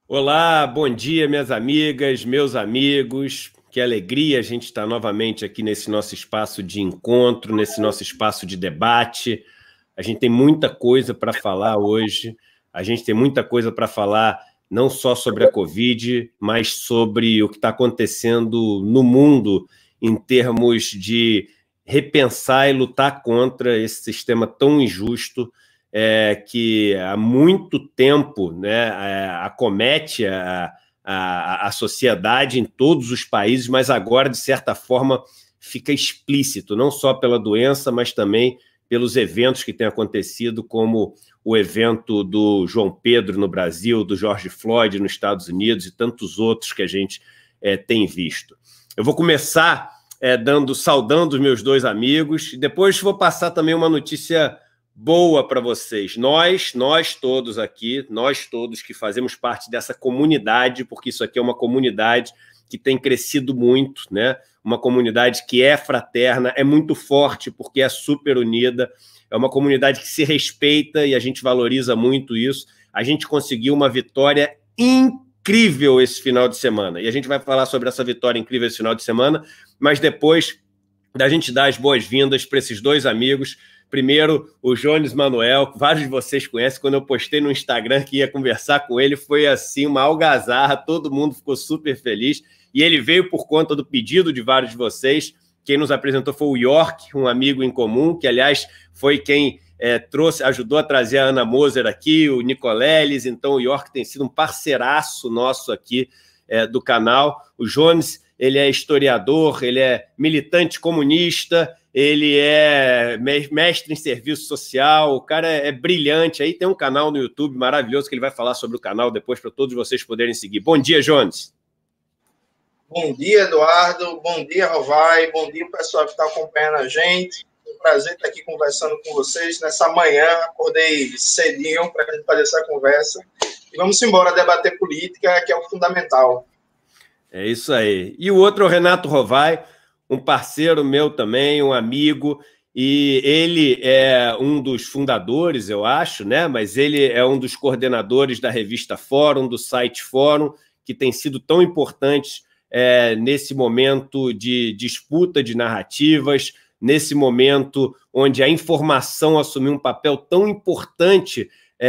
Olá, bom dia, minhas amigas, meus amigos. Que alegria a gente estar novamente aqui nesse nosso espaço de encontro, nesse nosso espaço de debate. A gente tem muita coisa para falar hoje. A gente tem muita coisa para falar não só sobre a Covid, mas sobre o que está acontecendo no mundo em termos de repensar e lutar contra esse sistema tão injusto que há muito tempo, né, acomete a sociedade em todos os países, mas agora, de certa forma, fica explícito, não só pela doença, mas também pelos eventos que têm acontecido, como o evento do João Pedro no Brasil, do George Floyd nos Estados Unidos e tantos outros que a gente tem visto. Eu vou começar saudando os meus dois amigos, e depois vou passar também uma notícia boa para vocês. Nós todos aqui, nós todos que fazemos parte dessa comunidade, porque isso aqui é uma comunidade que tem crescido muito, né? Uma comunidade que é fraterna, é muito forte porque é super unida, é uma comunidade que se respeita e a gente valoriza muito isso. A gente conseguiu uma vitória incrível esse final de semana, e a gente vai falar sobre essa vitória incrível esse final de semana, mas depois da gente dar as boas-vindas para esses dois amigos. Primeiro, o Jones Manuel, vários de vocês conhecem, quando eu postei no Instagram que ia conversar com ele, foi assim, uma algazarra, todo mundo ficou super feliz, e ele veio por conta do pedido de vários de vocês. Quem nos apresentou foi o York, um amigo em comum, que, aliás, foi quem ajudou a trazer a Ana Moser aqui, o Nicoleles. Então o York tem sido um parceiraço nosso aqui do canal. O Jones, ele é historiador, ele é militante comunista, ele é mestre em serviço social, o cara é brilhante. Aí tem um canal no YouTube maravilhoso que ele vai falar sobre o canal depois para todos vocês poderem seguir. Bom dia, Jones. Bom dia, Eduardo. Bom dia, Rovai. Bom dia, pessoal que está acompanhando a gente. É um prazer estar aqui conversando com vocês nessa manhã. Acordei cedinho para a gente fazer essa conversa. E vamos embora debater política, que é o fundamental. É isso aí. E o outro é o Renato Rovai, um parceiro meu também, um amigo, e ele é um dos fundadores, eu acho, né? Mas ele é um dos coordenadores da revista Fórum, do site Fórum, que tem sido tão importante nesse momento de disputa de narrativas, nesse momento onde a informação assumiu um papel tão importante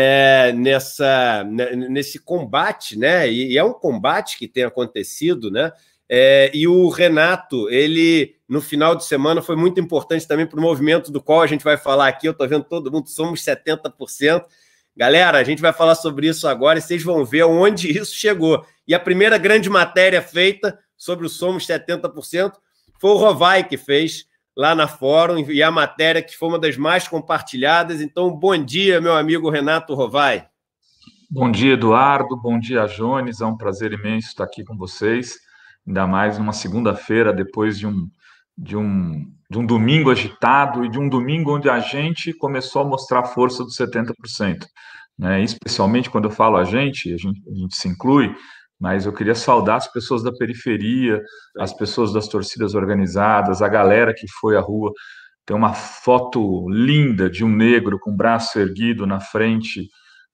nesse combate, né? E é um combate que tem acontecido, né? E o Renato, ele, no final de semana, foi muito importante também para o movimento do qual a gente vai falar aqui. Eu estou vendo todo mundo, somos 70%. Galera, a gente vai falar sobre isso agora e vocês vão ver onde isso chegou. E a primeira grande matéria feita sobre o Somos 70% foi o Rovai que fez lá na Fórum, e a matéria que foi uma das mais compartilhadas. Então, bom dia, meu amigo Renato Rovai. Bom dia, Eduardo. Bom dia, Jones. É um prazer imenso estar aqui com vocês, ainda mais numa segunda-feira, depois de um domingo agitado e de um domingo onde a gente começou a mostrar a força dos 70%. Né? Especialmente quando eu falo a gente se inclui, mas eu queria saudar as pessoas da periferia, as pessoas das torcidas organizadas, a galera que foi à rua. Tem uma foto linda de um negro com o braço erguido na frente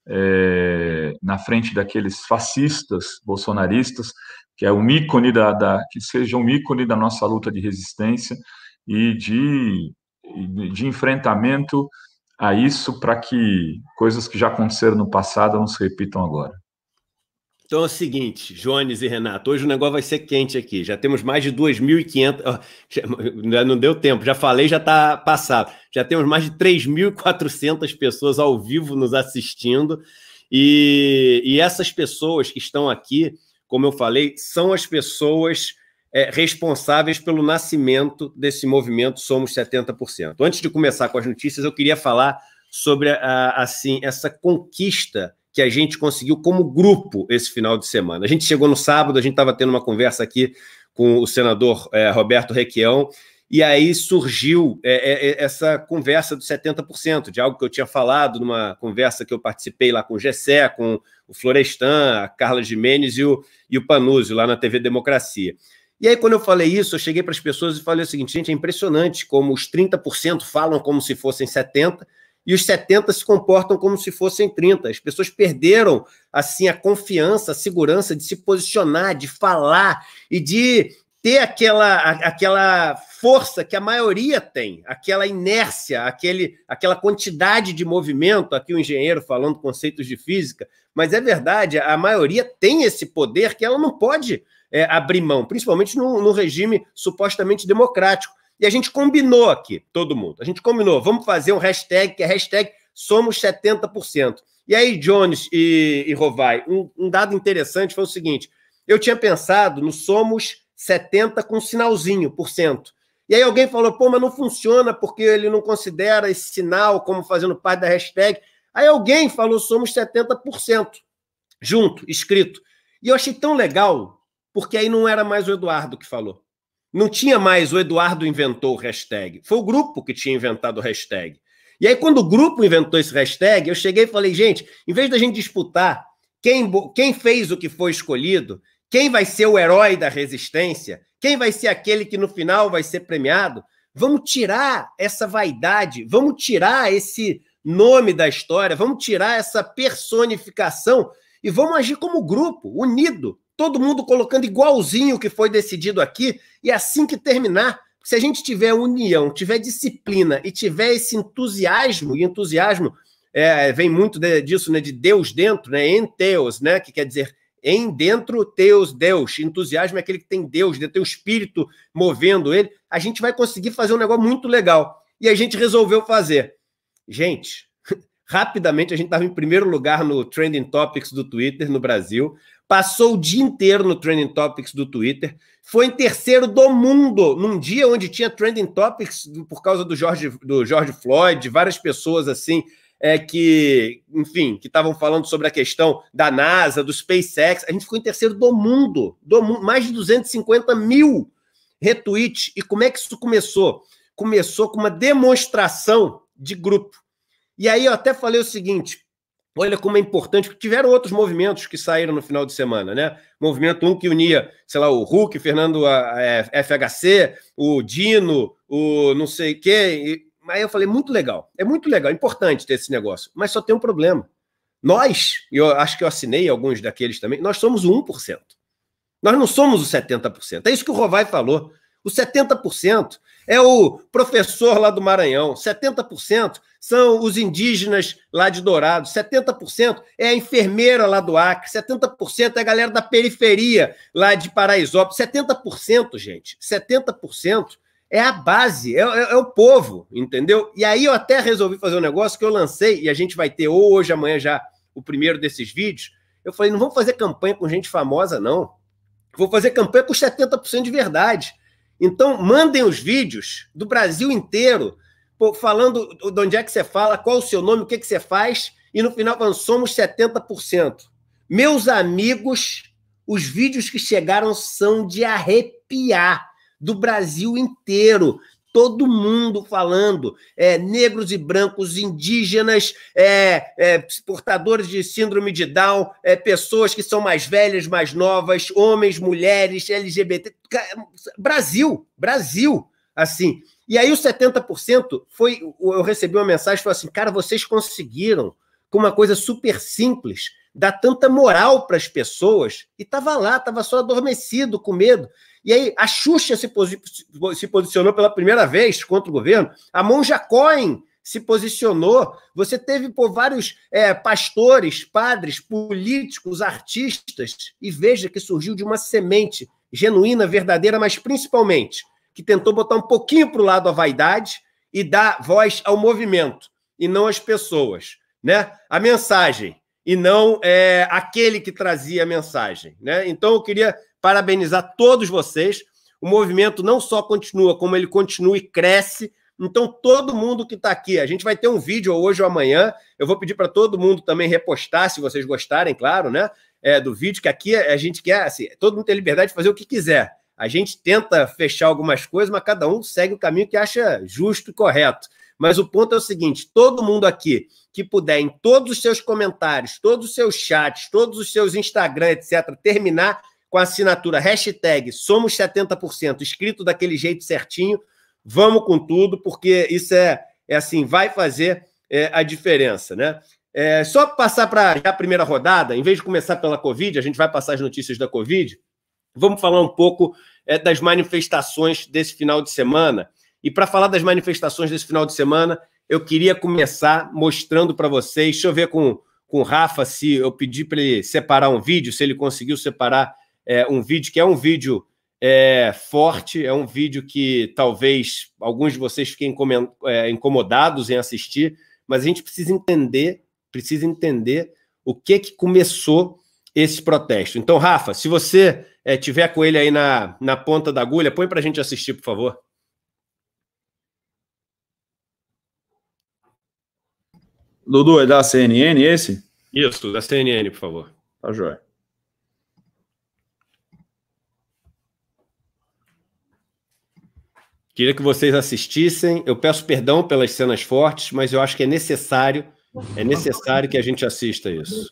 daqueles fascistas bolsonaristas, que é um ícone que seja um ícone da nossa luta de resistência e de enfrentamento a isso, para que coisas que já aconteceram no passado não se repitam agora. Então é o seguinte, Jones e Renato, hoje o negócio vai ser quente aqui. Já temos mais de 2.500... Não deu tempo, já falei, já está passado. Já temos mais de 3.400 pessoas ao vivo nos assistindo. E essas pessoas que estão aqui, como eu falei, são as pessoas responsáveis pelo nascimento desse movimento Somos 70%. Antes de começar com as notícias, eu queria falar sobre essa conquista que a gente conseguiu como grupo esse final de semana. A gente chegou no sábado, a gente estava tendo uma conversa aqui com o senador Roberto Requião, e aí surgiu essa conversa dos 70%, de algo que eu tinha falado numa conversa que eu participei lá com o Gessé, com o Florestan, a Carla Gimenez e o Panuzzi, lá na TV Democracia. E aí, quando eu falei isso, eu cheguei para as pessoas e falei o seguinte: gente, é impressionante como os 30% falam como se fossem 70%, e os 70 se comportam como se fossem 30. As pessoas perderam assim a confiança, a segurança de se posicionar, de falar e de ter aquela força que a maioria tem, aquela inércia, aquela quantidade de movimento, aqui o engenheiro falando conceitos de física, mas é verdade, a maioria tem esse poder que ela não pode abrir mão, principalmente num regime supostamente democrático. E a gente combinou aqui, todo mundo, a gente combinou, vamos fazer um hashtag, que é hashtag Somos 70%. E aí, Jones e Rovai, um dado interessante foi o seguinte, eu tinha pensado no Somos 70 com sinalzinho, por cento. E aí alguém falou, pô, mas não funciona porque ele não considera esse sinal como fazendo parte da hashtag. Aí alguém falou, somos 70%, junto, escrito. E eu achei tão legal, porque aí não era mais o Eduardo que falou. Não tinha mais o Eduardo inventou o hashtag. Foi o grupo que tinha inventado o hashtag. E aí quando o grupo inventou esse hashtag, eu cheguei e falei, gente, em vez da gente disputar quem fez o que foi escolhido, quem vai ser o herói da resistência, quem vai ser aquele que no final vai ser premiado, vamos tirar essa vaidade, vamos tirar esse nome da história, vamos tirar essa personificação e vamos agir como grupo, unido, todo mundo colocando igualzinho o que foi decidido aqui, e assim que terminar, se a gente tiver união, tiver disciplina e tiver esse entusiasmo, e entusiasmo vem muito disso, né, de Deus dentro, né, enteos, né, que quer dizer em dentro, Deus. Entusiasmo é aquele que tem Deus, tem o Espírito movendo ele. A gente vai conseguir fazer um negócio muito legal. E a gente resolveu fazer. Gente, rapidamente a gente estava em primeiro lugar no Trending Topics do Twitter no Brasil, passou o dia inteiro no Trending Topics do Twitter, foi em terceiro do mundo, num dia onde tinha Trending Topics por causa do George Floyd, várias pessoas assim, que, enfim, que estavam falando sobre a questão da NASA, do SpaceX. A gente ficou em terceiro do mundo, mais de 250 mil retweets. E como é que isso começou? Começou com uma demonstração de grupo. E aí eu até falei o seguinte, olha como é importante, porque tiveram outros movimentos que saíram no final de semana, né? Movimento que unia, sei lá, o Hulk, Fernando FHC, o Dino, o não sei o quê. Aí eu falei, muito legal, é importante ter esse negócio, mas só tem um problema. Nós, eu acho que eu assinei alguns daqueles também, nós somos o 1%. Nós não somos o 70%. É isso que o Rovai falou. O 70% é o professor lá do Maranhão, 70% são os indígenas lá de Dourados, 70% é a enfermeira lá do Acre, 70% é a galera da periferia lá de Paraisópolis, 70%, gente, 70% é a base, é o povo, entendeu? E aí eu até resolvi fazer um negócio que eu lancei, e a gente vai ter hoje, amanhã já, o primeiro desses vídeos. Eu falei, não vamos fazer campanha com gente famosa, não. Vou fazer campanha com 70% de verdade. Então, mandem os vídeos do Brasil inteiro, falando de onde é que você fala, qual o seu nome, o que você faz, e no final falando, somos 70%. Meus amigos, os vídeos que chegaram são de arrepiar, do Brasil inteiro, todo mundo falando, negros e brancos, indígenas, portadores de síndrome de Down, pessoas que são mais velhas, mais novas, homens, mulheres, LGBT, Brasil, assim. E aí os 70% eu recebi uma mensagem, falou assim, cara, vocês conseguiram, com uma coisa super simples, dar tanta moral para as pessoas, e estava lá, estava só adormecido, com medo. E aí a Xuxa se posicionou pela primeira vez contra o governo, a Monja Cohen se posicionou, você teve vários pastores, padres, políticos, artistas, e veja que surgiu de uma semente genuína, verdadeira, mas principalmente que tentou botar um pouquinho para o lado a vaidade e dar voz ao movimento, e não às pessoas, né? A mensagem, e não aquele que trazia a mensagem, né? Então eu queria parabenizar todos vocês. O movimento não só continua, como ele continua e cresce. Então, todo mundo que está aqui, a gente vai ter um vídeo hoje ou amanhã. Eu vou pedir para todo mundo também repostar, se vocês gostarem, claro, né? Do vídeo, que aqui a gente quer, assim, todo mundo tem liberdade de fazer o que quiser. A gente tenta fechar algumas coisas, mas cada um segue o caminho que acha justo e correto. Mas o ponto é o seguinte, todo mundo aqui que puder, em todos os seus comentários, todos os seus chats, todos os seus Instagram, etc., terminar com a assinatura hashtag Somos 70%, escrito daquele jeito certinho, vamos com tudo, porque isso assim, vai fazer a diferença, né? Só passar para a primeira rodada, em vez de começar pela Covid, a gente vai passar as notícias da Covid, vamos falar um pouco das manifestações desse final de semana. E para falar das manifestações desse final de semana, eu queria começar mostrando para vocês, deixa eu ver com o Rafa se eu pedi para ele separar um vídeo, se ele conseguiu separar um vídeo, que é um vídeo forte, é um vídeo que talvez alguns de vocês fiquem incomodados em assistir, mas a gente precisa entender o que começou esse protesto. Então, Rafa, se você tiver com ele aí na ponta da agulha, põe para a gente assistir, por favor. Dudu, é da CNN esse? Isso, da CNN, por favor. Tá joia. Queria que vocês assistissem. Eu peço perdão pelas cenas fortes, mas eu acho que é necessário que a gente assista isso.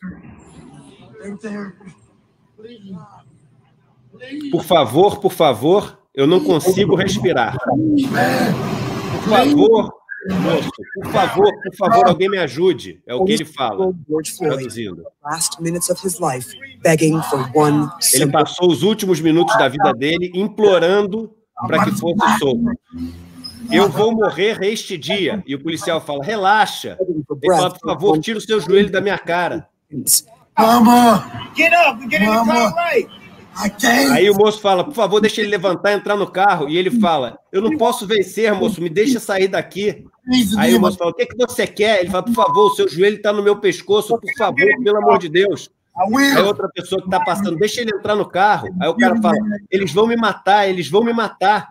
Por favor, eu não consigo respirar. Por favor, moço, por favor, alguém me ajude. É o que ele fala, traduzindo. Ele passou os últimos minutos da vida dele implorando para que fosse solto. Eu vou morrer este dia. E o policial fala, relaxa. Ele fala, por favor, tira o seu joelho da minha cara. Mama! Get up, get in the car right. Aí o moço fala, por favor, deixa ele levantar e entrar no carro. E ele fala, eu não posso vencer, moço, me deixa sair daqui. Aí o moço fala, o que você quer? Ele fala, por favor, o seu joelho está no meu pescoço, por favor, pelo amor de Deus. Aí outra pessoa que está passando, deixa ele entrar no carro. Aí o cara fala, eles vão me matar, eles vão me matar.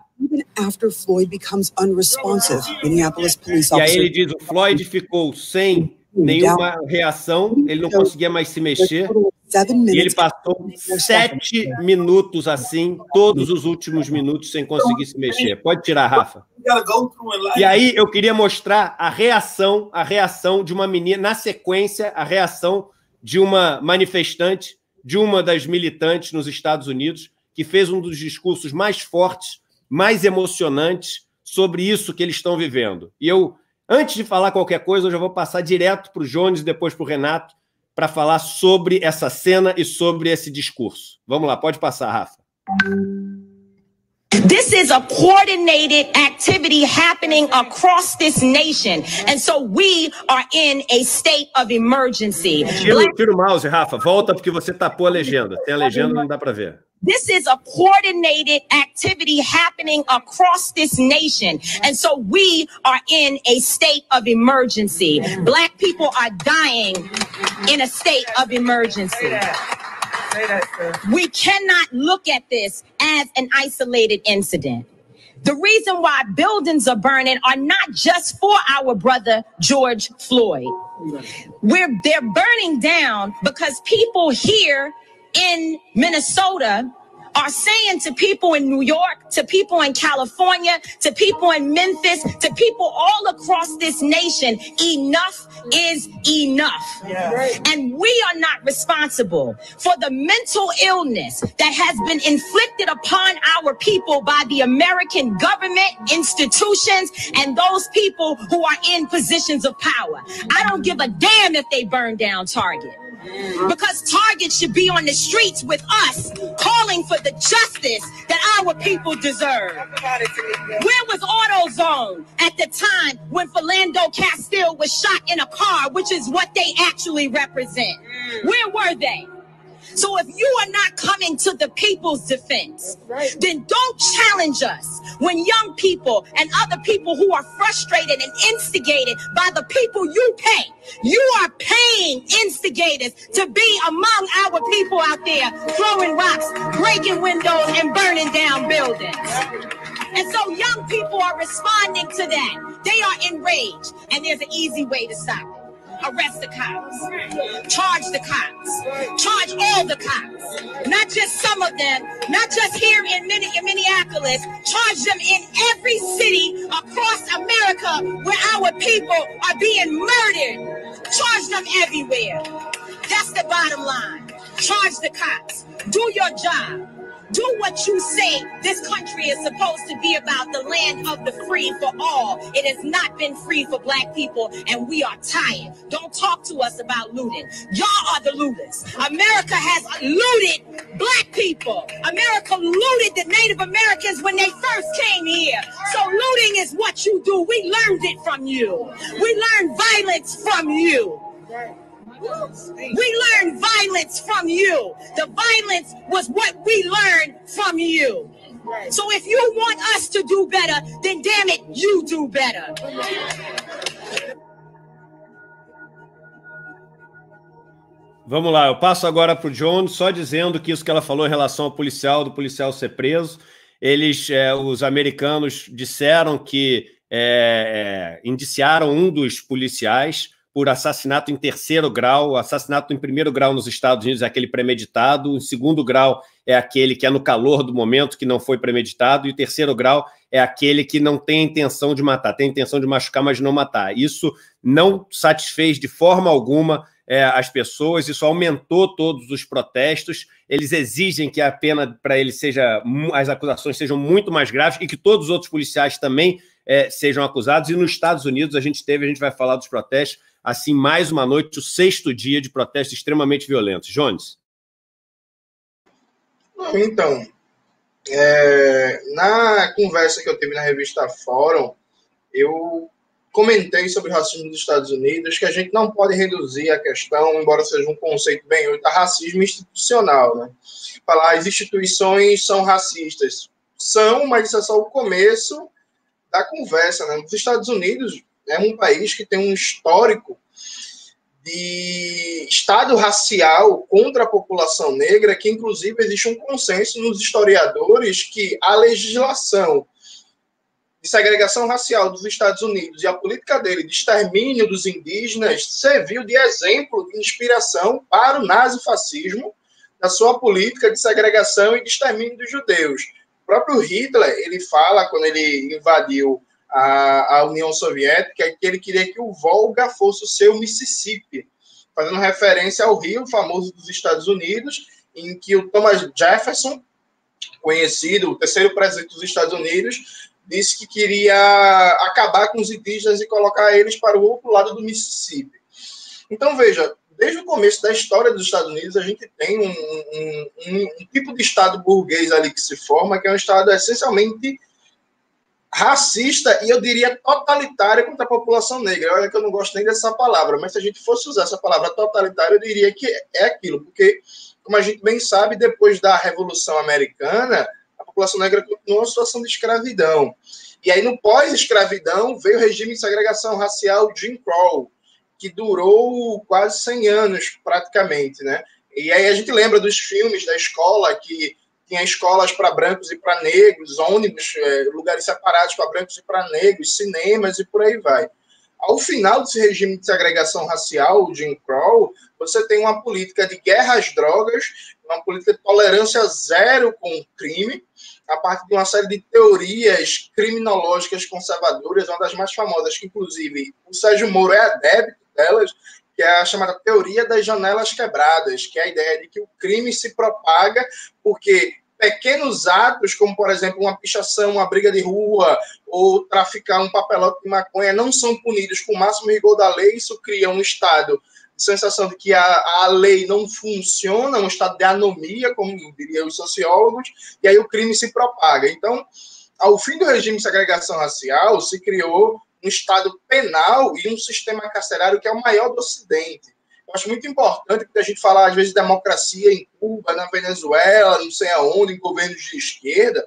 E aí ele diz, o Floyd ficou sem nenhuma reação, ele não conseguia mais se mexer. E ele passou 7 minutos assim, todos os últimos minutos sem conseguir se mexer. Pode tirar, Rafa. E aí eu queria mostrar a reação de uma menina, na sequência, a reação de uma manifestante, de uma das militantes nos Estados Unidos, que fez um dos discursos mais fortes, mais emocionantes sobre isso que eles estão vivendo. E eu, antes de falar qualquer coisa, eu já vou passar direto para o Jones e depois para o Renato, para falar sobre essa cena e sobre esse discurso. Vamos lá, pode passar, Rafa. This is a coordinated activity happening across this nation. And so we are in a state of emergency. Tira o mouse, Rafa. Volta porque você tapou a legenda. Tem a legenda, não dá para ver. This is a coordinated activity happening across this nation. And so we are in a state of emergency. Black people are dying in a state of emergency. We cannot look at this as an isolated incident. The reason why buildings are burning are not just for our brother George Floyd. They're burning down because people here in Minnesota are saying to people in New York, to people in California, to people in Memphis, to people all across this nation, enough is enough. Yeah. And we are not responsible for the mental illness that has been inflicted upon our people by the American government, institutions, and those people who are in positions of power. I don't give a damn if they burn down Target. Because Target should be on the streets with us, calling for the justice that our people deserve. Where was AutoZone at the time when Philando Castile was shot in a car, which is what they actually represent? Where were they? So if you are not coming to the people's defense, then don't challenge us when young people and other people who are frustrated and instigated by the people you pay. You are paying instigators to be among our people out there throwing rocks, breaking windows, and burning down buildings. And so young people are responding to that. They are enraged, and there's an easy way to stop it. Arrest the cops, charge the cops, charge all the cops, not just some of them, not just here in Minneapolis, charge them in every city across America where our people are being murdered. Charge them everywhere. That's the bottom line. Charge the cops. Do your job. Do what you say. This country is supposed to be about the land of the free for all. It has not been free for black people, and we are tired. Don't talk to us about looting. Y'all are the looters. America has looted black people. America looted the Native Americans when they first came here. So looting is what you do. We learned it from you. We learned violence from you. We learned violence from you. The violence was what we learned from you. So if you want us to do better, then damn it, you do better. Vamos lá, eu passo agora para o John, só dizendo que isso que ela falou em relação ao policial, do policial ser preso, os americanos disseram que indiciaram um dos policiais por assassinato em 3º grau, assassinato em 1º grau nos Estados Unidos é aquele premeditado, o 2º grau é aquele que é no calor do momento, que não foi premeditado, e o 3º grau é aquele que não tem a intenção de matar, tem a intenção de machucar, mas não matar. Isso não satisfez de forma alguma as pessoas, isso aumentou todos os protestos, eles exigem que a pena para ele as acusações sejam muito mais graves e que todos os outros policiais também sejam acusados, e nos Estados Unidos a gente vai falar dos protestos, assim, mais uma noite, o 6º dia de protestos extremamente violentos. Jones? Então, na conversa que eu tive na revista Fórum, eu comentei sobre o racismo dos Estados Unidos, que a gente não pode reduzir a questão, embora seja um conceito bem hoje, a racismo institucional, né? Falar as instituições são racistas. São, mas isso é só o começo da conversa, né? Os Estados Unidos é um país que tem um histórico de Estado racial contra a população negra, que inclusive existe um consenso nos historiadores que a legislação de segregação racial dos Estados Unidos e a política dele de extermínio dos indígenas serviu de exemplo, de inspiração para o nazifascismo, na sua política de segregação e de extermínio dos judeus. O próprio Hitler, ele fala, quando ele invadiu a União Soviética, que ele queria que o Volga fosse o seu Mississippi, fazendo referência ao rio famoso dos Estados Unidos, em que o Thomas Jefferson, conhecido, o 3º presidente dos Estados Unidos, disse que queria acabar com os indígenas e colocar eles para o outro lado do Mississippi. Então, veja, desde o começo da história dos Estados Unidos, a gente tem um tipo de Estado burguês ali que se forma, que é um Estado essencialmente racista e, eu diria, totalitário contra a população negra. Olha que eu não gosto nem dessa palavra, mas se a gente fosse usar essa palavra totalitário, eu diria que é aquilo, porque, como a gente bem sabe, depois da Revolução Americana, a população negra continuou uma situação de escravidão. E aí, no pós-escravidão, veio o regime de segregação racial Jim Crow, que durou quase 100 anos, praticamente, né? E aí a gente lembra dos filmes da escola, que tinha escolas para brancos e para negros, ônibus, lugares separados para brancos e para negros, cinemas e por aí vai. Ao final desse regime de segregação racial, o Jim Crow, você tem uma política de guerra às drogas, uma política de tolerância zero com o crime, a partir de uma série de teorias criminológicas conservadoras, uma das mais famosas, que inclusive o Sérgio Moro é adepto delas, que é a chamada teoria das janelas quebradas, que é a ideia de que o crime se propaga porque pequenos atos, como, por exemplo, uma pichação, uma briga de rua, ou traficar um papelote de maconha, não são punidos com o máximo rigor da lei. Isso cria um estado de sensação de que a lei não funciona, um estado de anomia, como diriam os sociólogos, e aí o crime se propaga. Então, ao fim do regime de segregação racial, se criou um Estado penal e um sistema carcerário que é o maior do Ocidente. Eu acho muito importante, porque a gente fala, às vezes, de democracia em Cuba, na Venezuela, não sei aonde, em governos de esquerda,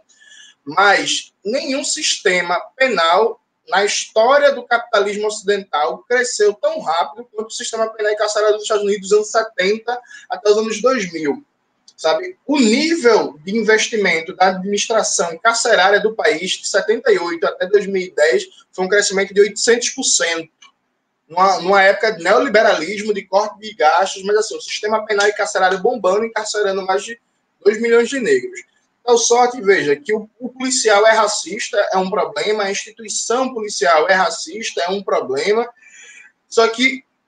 mas nenhum sistema penal na história do capitalismo ocidental cresceu tão rápido quanto o sistema penal e carcerário dos Estados Unidos dos anos 70 até os anos 2000. Sabe? O nível de investimento da administração carcerária do país, de 78 até 2010, foi um crescimento de 800%. Numa época de neoliberalismo, de corte de gastos, mas assim, o sistema penal e carcerário bombando, encarcerando mais de 2 milhões de negros. Então, só que veja que o policial é racista, é um problema, a instituição policial é racista, é um problema, só que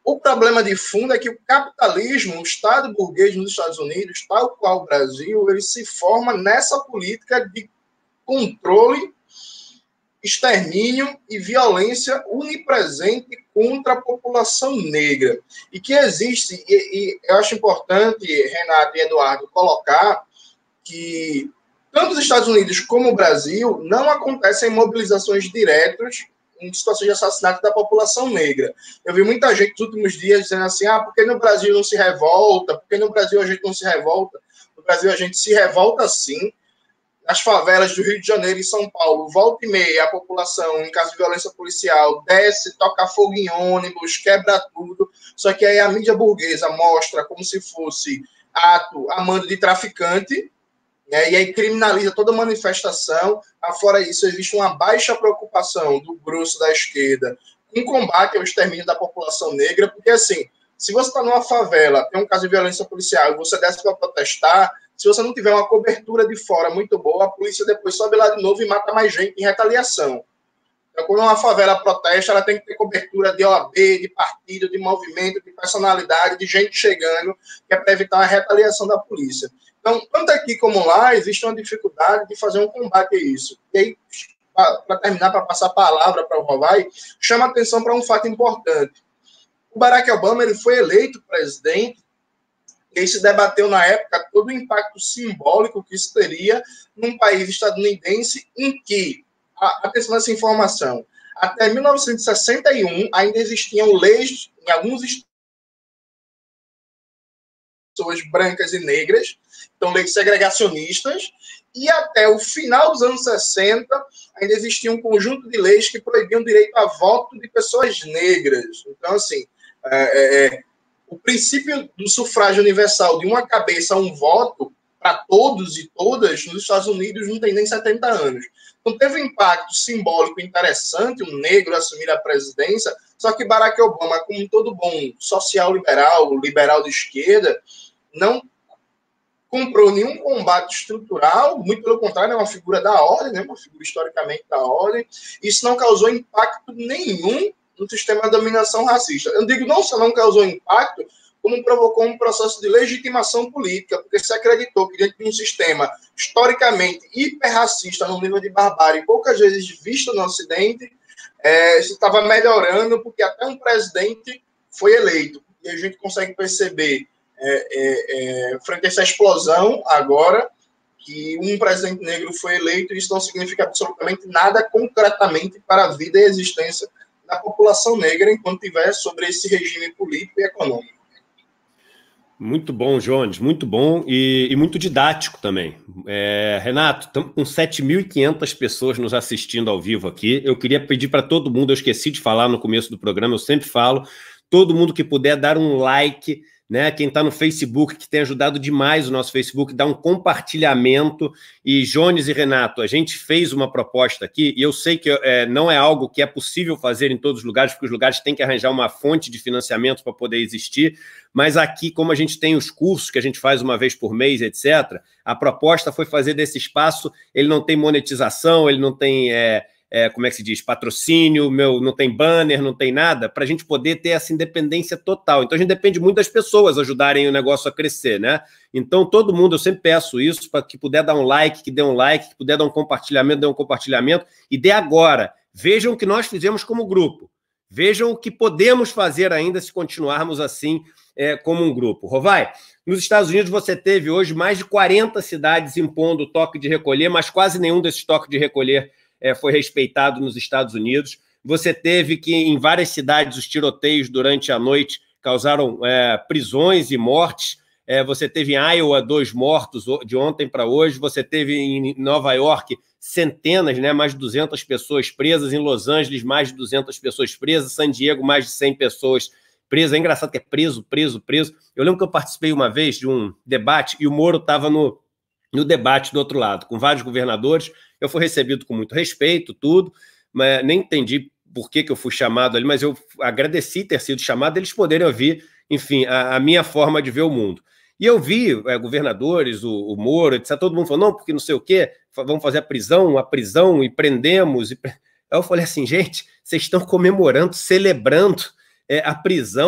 O problema de fundo é que o capitalismo, o Estado burguês nos Estados Unidos, tal qual o Brasil, ele se forma nessa política de controle, extermínio e violência onipresente contra a população negra. E que existe, e eu acho importante, Renato e Eduardo, colocar que tanto os Estados Unidos como o Brasil não acontecem mobilizações diretas em situações de assassinato da população negra. Eu vi muita gente nos últimos dias dizendo assim, por que no Brasil não se revolta? Por que no Brasil a gente não se revolta? No Brasil a gente se revolta sim. Nas favelas do Rio de Janeiro e São Paulo, volta e meia, a população, em caso de violência policial, desce, toca fogo em ônibus, quebra tudo. Só que aí a mídia burguesa mostra como se fosse ato a mando de traficante, né, e aí criminaliza toda manifestação. Fora isso, existe uma baixa preocupação do grosso da esquerda com combate ao extermínio da população negra, porque, assim, se você está numa favela, tem um caso de violência policial, e você desce para protestar, se você não tiver uma cobertura de fora muito boa, a polícia depois sobe lá de novo e mata mais gente em retaliação. Então, quando uma favela protesta, ela tem que ter cobertura de OAB, de partido, de movimento, de personalidade, de gente chegando, que é para evitar a retaliação da polícia. Então, tanto aqui como lá, existe uma dificuldade de fazer um combate a isso. E aí, para terminar, para passar a palavra para o Rovai, chama atenção para um fato importante. O Barack Obama ele foi eleito presidente, e aí se debateu na época todo o impacto simbólico que isso teria num país estadunidense em que, atenção nessa informação, até 1961 ainda existiam leis em alguns estados, pessoas brancas e negras, então leis segregacionistas, e até o final dos anos 60 ainda existia um conjunto de leis que proibiam o direito a voto de pessoas negras. Então, assim, o princípio do sufrágio universal de uma cabeça, um voto, para todos e todas, nos Estados Unidos não tem nem 70 anos. Então, teve um impacto simbólico interessante, um negro assumir a presidência, só que Barack Obama, como todo bom social-liberal, liberal de esquerda, não comprou nenhum combate estrutural, muito pelo contrário, é uma figura da ordem, né, uma figura historicamente da ordem. Isso não causou impacto nenhum no sistema de dominação racista. Eu digo não só não causou impacto, como provocou um processo de legitimação política, porque se acreditou que dentro de um sistema historicamente hiperracista, num nível de barbárie poucas vezes visto no Ocidente, isso estava melhorando, porque até um presidente foi eleito. E a gente consegue perceber, frente a essa explosão agora, que um presidente negro foi eleito, e isso não significa absolutamente nada concretamente para a vida e a existência da população negra enquanto tiver sobre esse regime político e econômico. Muito bom, Jones, muito bom e muito didático também. Renato, estamos com 7.500 pessoas nos assistindo ao vivo aqui. Eu queria pedir para todo mundo, eu esqueci de falar no começo do programa, eu sempre falo, todo mundo que puder dar um like, né? Quem está no Facebook, que tem ajudado demais o nosso Facebook, dá um compartilhamento. E Jones e Renato, a gente fez uma proposta aqui, e eu sei que não é algo que é possível fazer em todos os lugares, porque os lugares têm que arranjar uma fonte de financiamento para poder existir, mas aqui, como a gente tem os cursos que a gente faz uma vez por mês, etc., a proposta foi fazer desse espaço, ele não tem monetização, ele não tem... como é que se diz, patrocínio, não tem banner, não tem nada, para a gente poder ter essa independência total. Então, a gente depende muito das pessoas ajudarem o negócio a crescer, né? Então, todo mundo, eu sempre peço isso, para que puder dar um like, que dê um like, que puder dar um compartilhamento, dê um compartilhamento, e dê agora. Vejam o que nós fizemos como grupo. Vejam o que podemos fazer ainda se continuarmos assim como um grupo. Rovai, nos Estados Unidos você teve hoje mais de 40 cidades impondo o toque de recolher, mas quase nenhum desses toques de recolher foi respeitado nos Estados Unidos. Você teve que, em várias cidades, os tiroteios durante a noite causaram prisões e mortes. Você teve em Iowa 2 mortos de ontem para hoje. Você teve em Nova York centenas, mais de 200 pessoas presas. Em Los Angeles, mais de 200 pessoas presas. San Diego, mais de 100 pessoas presas. É engraçado que é preso. Eu lembro que eu participei uma vez de um debate e o Moro estava no debate do outro lado, com vários governadores. Eu fui recebido com muito respeito, tudo, mas nem entendi por que eu fui chamado ali, mas eu agradeci ter sido chamado, eles poderem ouvir, enfim, a minha forma de ver o mundo. E eu vi governadores, o Moro, etc., todo mundo falou, não, porque não sei o quê, vamos fazer a prisão, e prendemos. Aí eu falei assim, gente, vocês estão comemorando, celebrando a prisão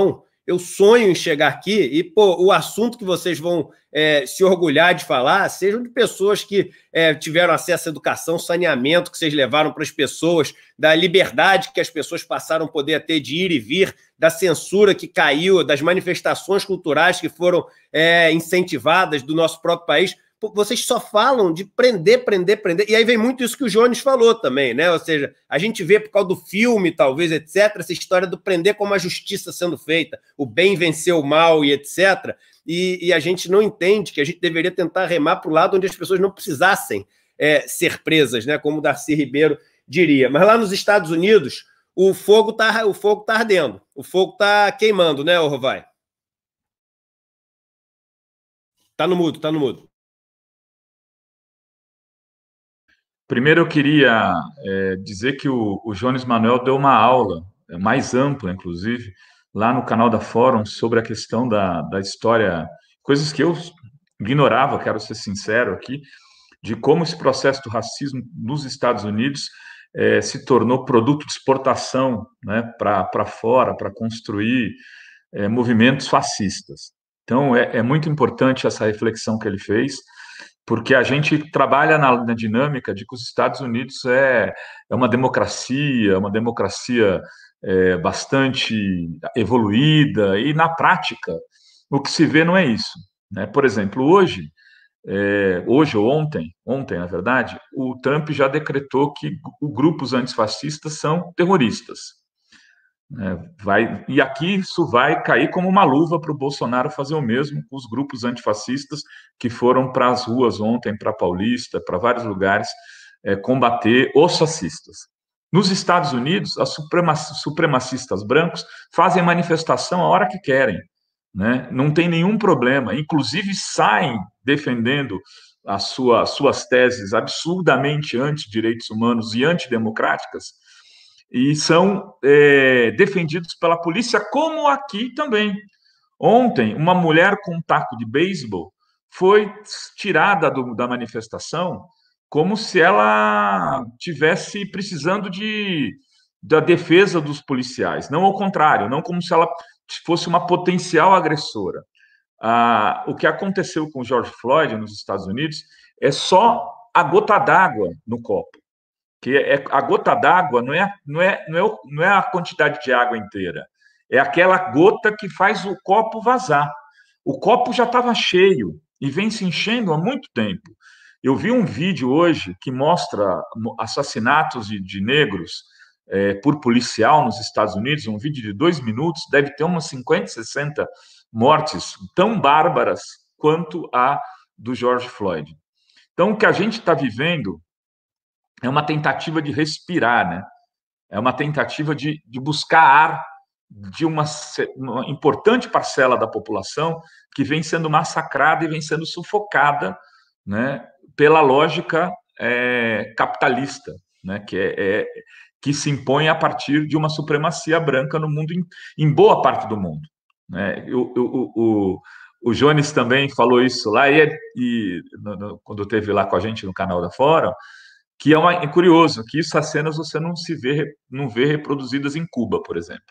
eu sonho em chegar aqui e, pô, o assunto que vocês vão se orgulhar de falar sejam de pessoas que tiveram acesso à educação, saneamento que vocês levaram para as pessoas, da liberdade que as pessoas passaram a poder ter de ir e vir, da censura que caiu, das manifestações culturais que foram incentivadas do nosso próprio país. Vocês só falam de prender. E aí vem muito isso que o Jones falou também, né? Ou seja, a gente vê por causa do filme, talvez, etc., essa história do prender como a justiça sendo feita, o bem vencer o mal e etc., e a gente não entende que a gente deveria tentar remar para o lado onde as pessoas não precisassem ser presas, né? Como o Darcy Ribeiro diria. Mas lá nos Estados Unidos, o fogo tá ardendo, o fogo tá queimando, né, Rovai? Tá no mudo. Primeiro eu queria dizer que o Jones Manuel deu uma aula, mais ampla, inclusive, lá no canal da Fórum, sobre a questão da história, coisas que eu ignorava, quero ser sincero aqui, de como esse processo do racismo nos Estados Unidos se tornou produto de exportação, né, para fora, para construir movimentos fascistas. Então, é muito importante essa reflexão que ele fez, porque a gente trabalha na dinâmica de que os Estados Unidos é uma democracia bastante evoluída, e na prática o que se vê não é isso, né? Por exemplo, hoje ou ontem, na verdade, o Trump já decretou que grupos antifascistas são terroristas. E aqui isso vai cair como uma luva para o Bolsonaro fazer o mesmo com os grupos antifascistas que foram para as ruas ontem, para Paulista, para vários lugares, combater os fascistas. Nos Estados Unidos, os supremacistas brancos fazem manifestação a hora que querem, né? Não tem nenhum problema, inclusive saem defendendo as suas teses absurdamente anti-direitos humanos e antidemocráticas, e são defendidos pela polícia, como aqui também. Ontem, uma mulher com um taco de beisebol foi tirada da manifestação como se ela tivesse precisando da defesa dos policiais, não ao contrário, não como se ela fosse uma potencial agressora. O que aconteceu com o George Floyd nos Estados Unidos é só a gota d'água no copo, que a gota d'água não é a quantidade de água inteira, é aquela gota que faz o copo vazar. O copo já estava cheio e vem se enchendo há muito tempo. Eu vi um vídeo hoje que mostra assassinatos de negros por policial nos Estados Unidos, um vídeo de 2 minutos, deve ter umas 50, 60 mortes tão bárbaras quanto a do George Floyd. Então, o que a gente está vivendo é uma tentativa de respirar, né? É uma tentativa de buscar ar de uma importante parcela da população que vem sendo massacrada e vem sendo sufocada, né, pela lógica capitalista, né, que se impõe a partir de uma supremacia branca no mundo, em boa parte do mundo, né? O Jones também falou isso lá, quando esteve lá com a gente no canal da Fórum, que é curioso, que essas cenas você não vê reproduzidas em Cuba, por exemplo.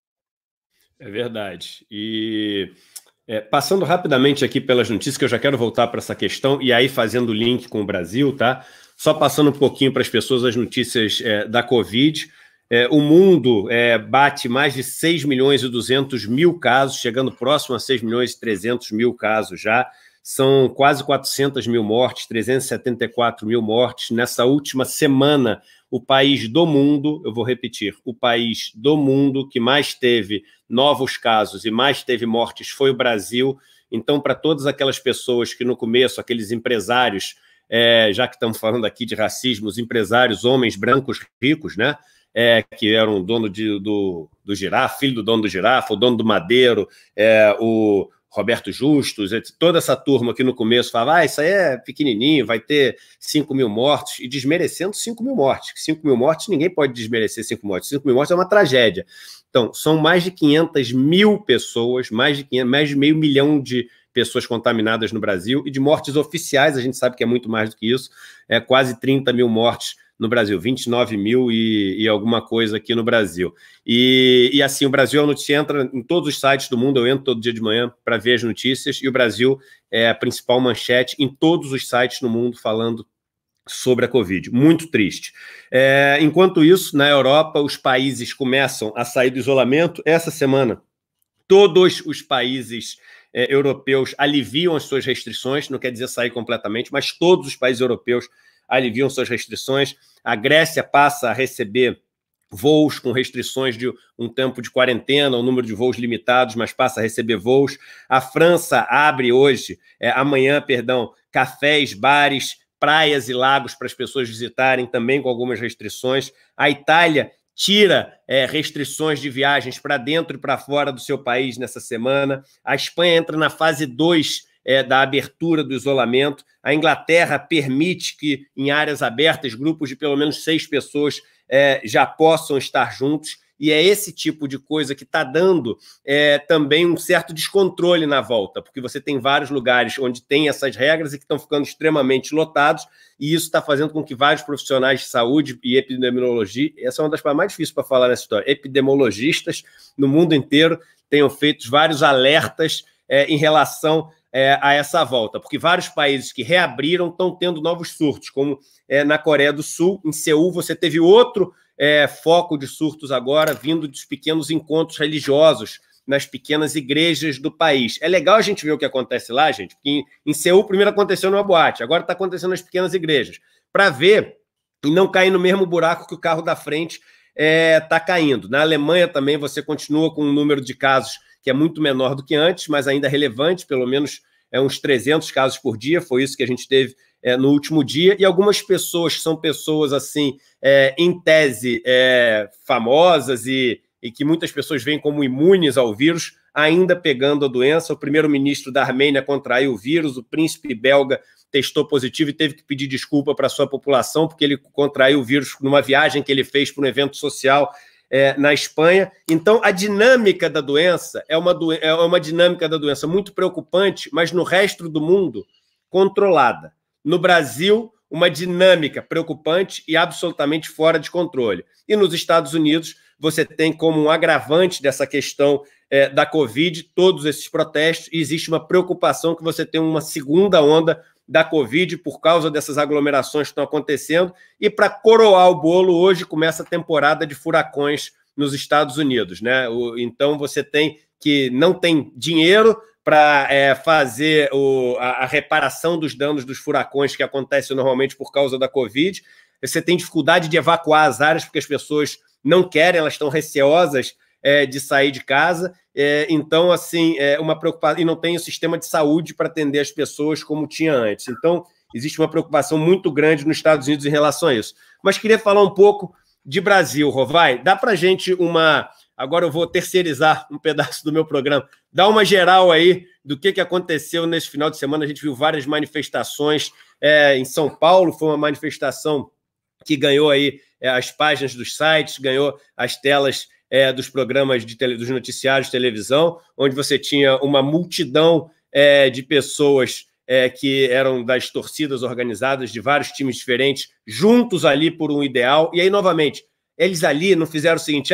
É verdade. E passando rapidamente aqui pelas notícias, que eu já quero voltar para essa questão, e aí fazendo o link com o Brasil, tá? Só passando um pouquinho para as pessoas as notícias da Covid. O mundo bate mais de 6.200.000 casos, chegando próximo a 6.300.000 casos já. São quase 400.000 mortes, 374.000 mortes. Nessa última semana, o país do mundo, eu vou repetir, o país do mundo que mais teve novos casos e mais teve mortes foi o Brasil. Então, para todas aquelas pessoas que no começo, aqueles empresários, já que estamos falando aqui de racismo, os empresários, homens brancos ricos, né? Que eram dono do Girafa, filho do dono do Girafa, o dono do Madeiro, o Roberto Justus, toda essa turma que no começo falava, isso aí é pequenininho, vai ter 5.000 mortos, e desmerecendo 5.000 mortes. 5.000 mortes, ninguém pode desmerecer 5 mortes. 5.000 mortes é uma tragédia. Então, são mais de 500.000 pessoas, mais de meio milhão de pessoas contaminadas no Brasil, e de mortes oficiais, a gente sabe que é muito mais do que isso, quase 30.000 mortes no Brasil, 29 mil e alguma coisa aqui no Brasil. E assim, o Brasil, a notícia entra em todos os sites do mundo, eu entro todo dia de manhã para ver as notícias, e o Brasil é a principal manchete em todos os sites no mundo falando sobre a Covid. Muito triste. Enquanto isso, na Europa, os países começam a sair do isolamento. Essa semana, todos os países europeus aliviam as suas restrições, não quer dizer sair completamente, mas todos os países europeus aliviam suas restrições. A Grécia passa a receber voos com restrições de um tempo de quarentena, um número de voos limitados, mas passa a receber voos. A França abre hoje, amanhã, cafés, bares, praias e lagos para as pessoas visitarem, também com algumas restrições. A Itália tira restrições de viagens para dentro e para fora do seu país nessa semana. A Espanha entra na fase 2 da abertura do isolamento. A Inglaterra permite que, em áreas abertas, grupos de pelo menos 6 pessoas já possam estar juntos. E é esse tipo de coisa que está dando também um certo descontrole na volta, porque você tem vários lugares onde tem essas regras e que estão ficando extremamente lotados, e isso está fazendo com que vários profissionais de saúde e epidemiologia, essa é uma das partes mais difíceis para falar nessa história, epidemiologistas no mundo inteiro tenham feito vários alertas em relação a essa volta, porque vários países que reabriram estão tendo novos surtos, como na Coreia do Sul, em Seul, você teve outro foco de surtos agora, vindo dos pequenos encontros religiosos nas pequenas igrejas do país. É legal a gente ver o que acontece lá, gente, porque em Seul primeiro aconteceu numa boate, agora está acontecendo nas pequenas igrejas, para ver e não cair no mesmo buraco que o carro da frente está caindo. Na Alemanha também você continua com um número de casos que é muito menor do que antes, mas ainda relevante, pelo menos uns 300 casos por dia, foi isso que a gente teve no último dia, e algumas pessoas que são pessoas, assim, em tese, famosas e que muitas pessoas veem como imunes ao vírus, ainda pegando a doença. O primeiro-ministro da Armênia contraiu o vírus, o príncipe belga testou positivo e teve que pedir desculpa para a sua população, porque ele contraiu o vírus numa viagem que ele fez para um evento social na Espanha. Então, a dinâmica da doença é uma dinâmica da doença muito preocupante, mas no resto do mundo, controlada. No Brasil, uma dinâmica preocupante e absolutamente fora de controle. E nos Estados Unidos, você tem como um agravante dessa questão da Covid todos esses protestos, e existe uma preocupação que você tem uma segunda onda da Covid por causa dessas aglomerações que estão acontecendo. E para coroar o bolo, hoje começa a temporada de furacões nos Estados Unidos, né? Então você tem que não tem dinheiro para fazer a reparação dos danos dos furacões que acontecem normalmente por causa da Covid. Você tem dificuldade de evacuar as áreas porque as pessoas não querem, elas estão receosas de sair de casa. Então, assim, uma preocupação. E não tem o sistema de saúde para atender as pessoas como tinha antes. Então, existe uma preocupação muito grande nos Estados Unidos em relação a isso. Mas queria falar um pouco de Brasil, Rovai. Dá para a gente uma... Agora eu vou terceirizar um pedaço do meu programa. Dá uma geral aí do que aconteceu nesse final de semana. A gente viu várias manifestações em São Paulo. Foi uma manifestação que ganhou aí as páginas dos sites, ganhou as telas dos programas dos noticiários de televisão, onde você tinha uma multidão de pessoas que eram das torcidas organizadas de vários times diferentes, juntos ali por um ideal. E aí, novamente, eles ali não fizeram o seguinte: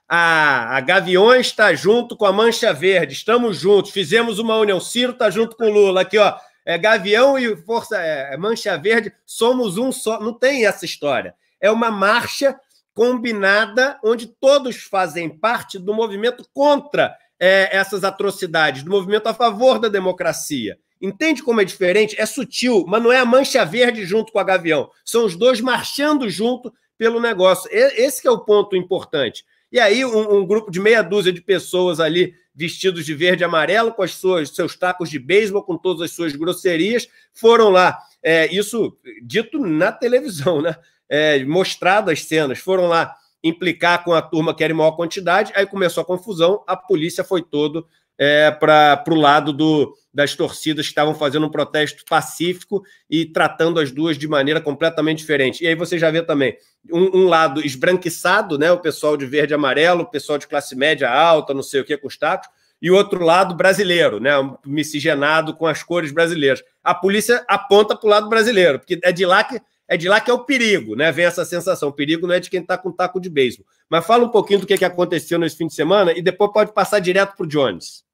a Gaviões está junto com a Mancha Verde, estamos juntos, fizemos uma união, Ciro está junto com o Lula, aqui, ó, Gavião e Força Mancha Verde, somos um só. Não tem essa história. É uma marcha combinada, onde todos fazem parte do movimento contra essas atrocidades, do movimento a favor da democracia. Entende como é diferente? É sutil, mas não é a Mancha Verde junto com a Gavião. São os dois marchando junto pelo negócio. Esse que é o ponto importante. E aí um grupo de meia dúzia de pessoas ali vestidos de verde e amarelo, com seus tacos de beisebol, com todas as suas grosserias, foram lá. Isso dito na televisão, né? Mostrado as cenas, foram lá implicar com a turma que era em maior quantidade, aí começou a confusão, a polícia foi todo para o lado das torcidas que estavam fazendo um protesto pacífico e tratando as duas de maneira completamente diferente. E aí você já vê também um lado esbranquiçado, né, o pessoal de verde e amarelo, o pessoal de classe média alta, não sei o que, com os tacos, e o outro lado brasileiro, né, miscigenado com as cores brasileiras. A polícia aponta para o lado brasileiro, porque é de lá que é de lá que é o perigo, né? Vem essa sensação. O perigo não é de quem está com taco de beisebol. Mas fala um pouquinho do que aconteceu nesse fim de semana e depois pode passar direto para o Jones.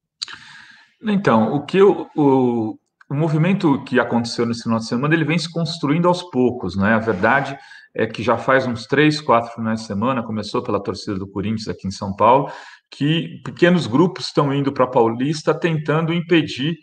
Então, o movimento que aconteceu nesse final de semana, ele vem se construindo aos poucos, né? A verdade é que já faz uns 3, 4 finais de semana, começou pela torcida do Corinthians aqui em São Paulo, que pequenos grupos estão indo para a Paulista tentando impedir,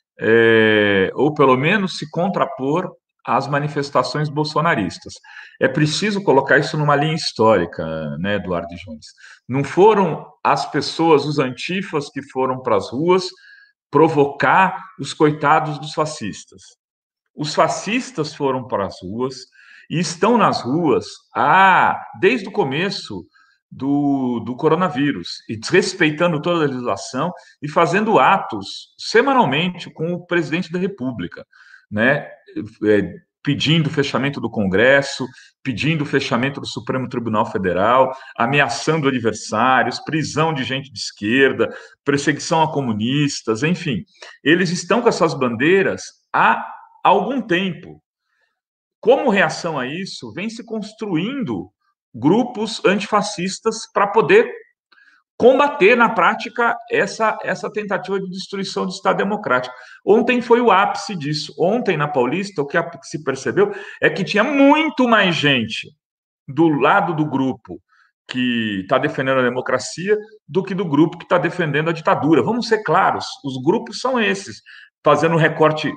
ou pelo menos se contrapor às manifestações bolsonaristas. É preciso colocar isso numa linha histórica, né, Eduardo e Jones? Não foram as pessoas, os antifas, que foram para as ruas provocar os coitados dos fascistas. Os fascistas foram para as ruas e estão nas ruas desde o começo do coronavírus, e desrespeitando toda a legislação e fazendo atos semanalmente com o presidente da República, né? Pedindo o fechamento do Congresso, pedindo o fechamento do Supremo Tribunal Federal, ameaçando adversários, prisão de gente de esquerda, perseguição a comunistas, enfim. Eles estão com essas bandeiras há algum tempo. Como reação a isso, vem se construindo grupos antifascistas para poder combater na prática essa tentativa de destruição do Estado democrático. Ontem foi o ápice disso. Ontem, na Paulista, o que se percebeu é que tinha muito mais gente do lado do grupo que está defendendo a democracia do que do grupo que está defendendo a ditadura. Vamos ser claros, os grupos são esses, fazendo um recorte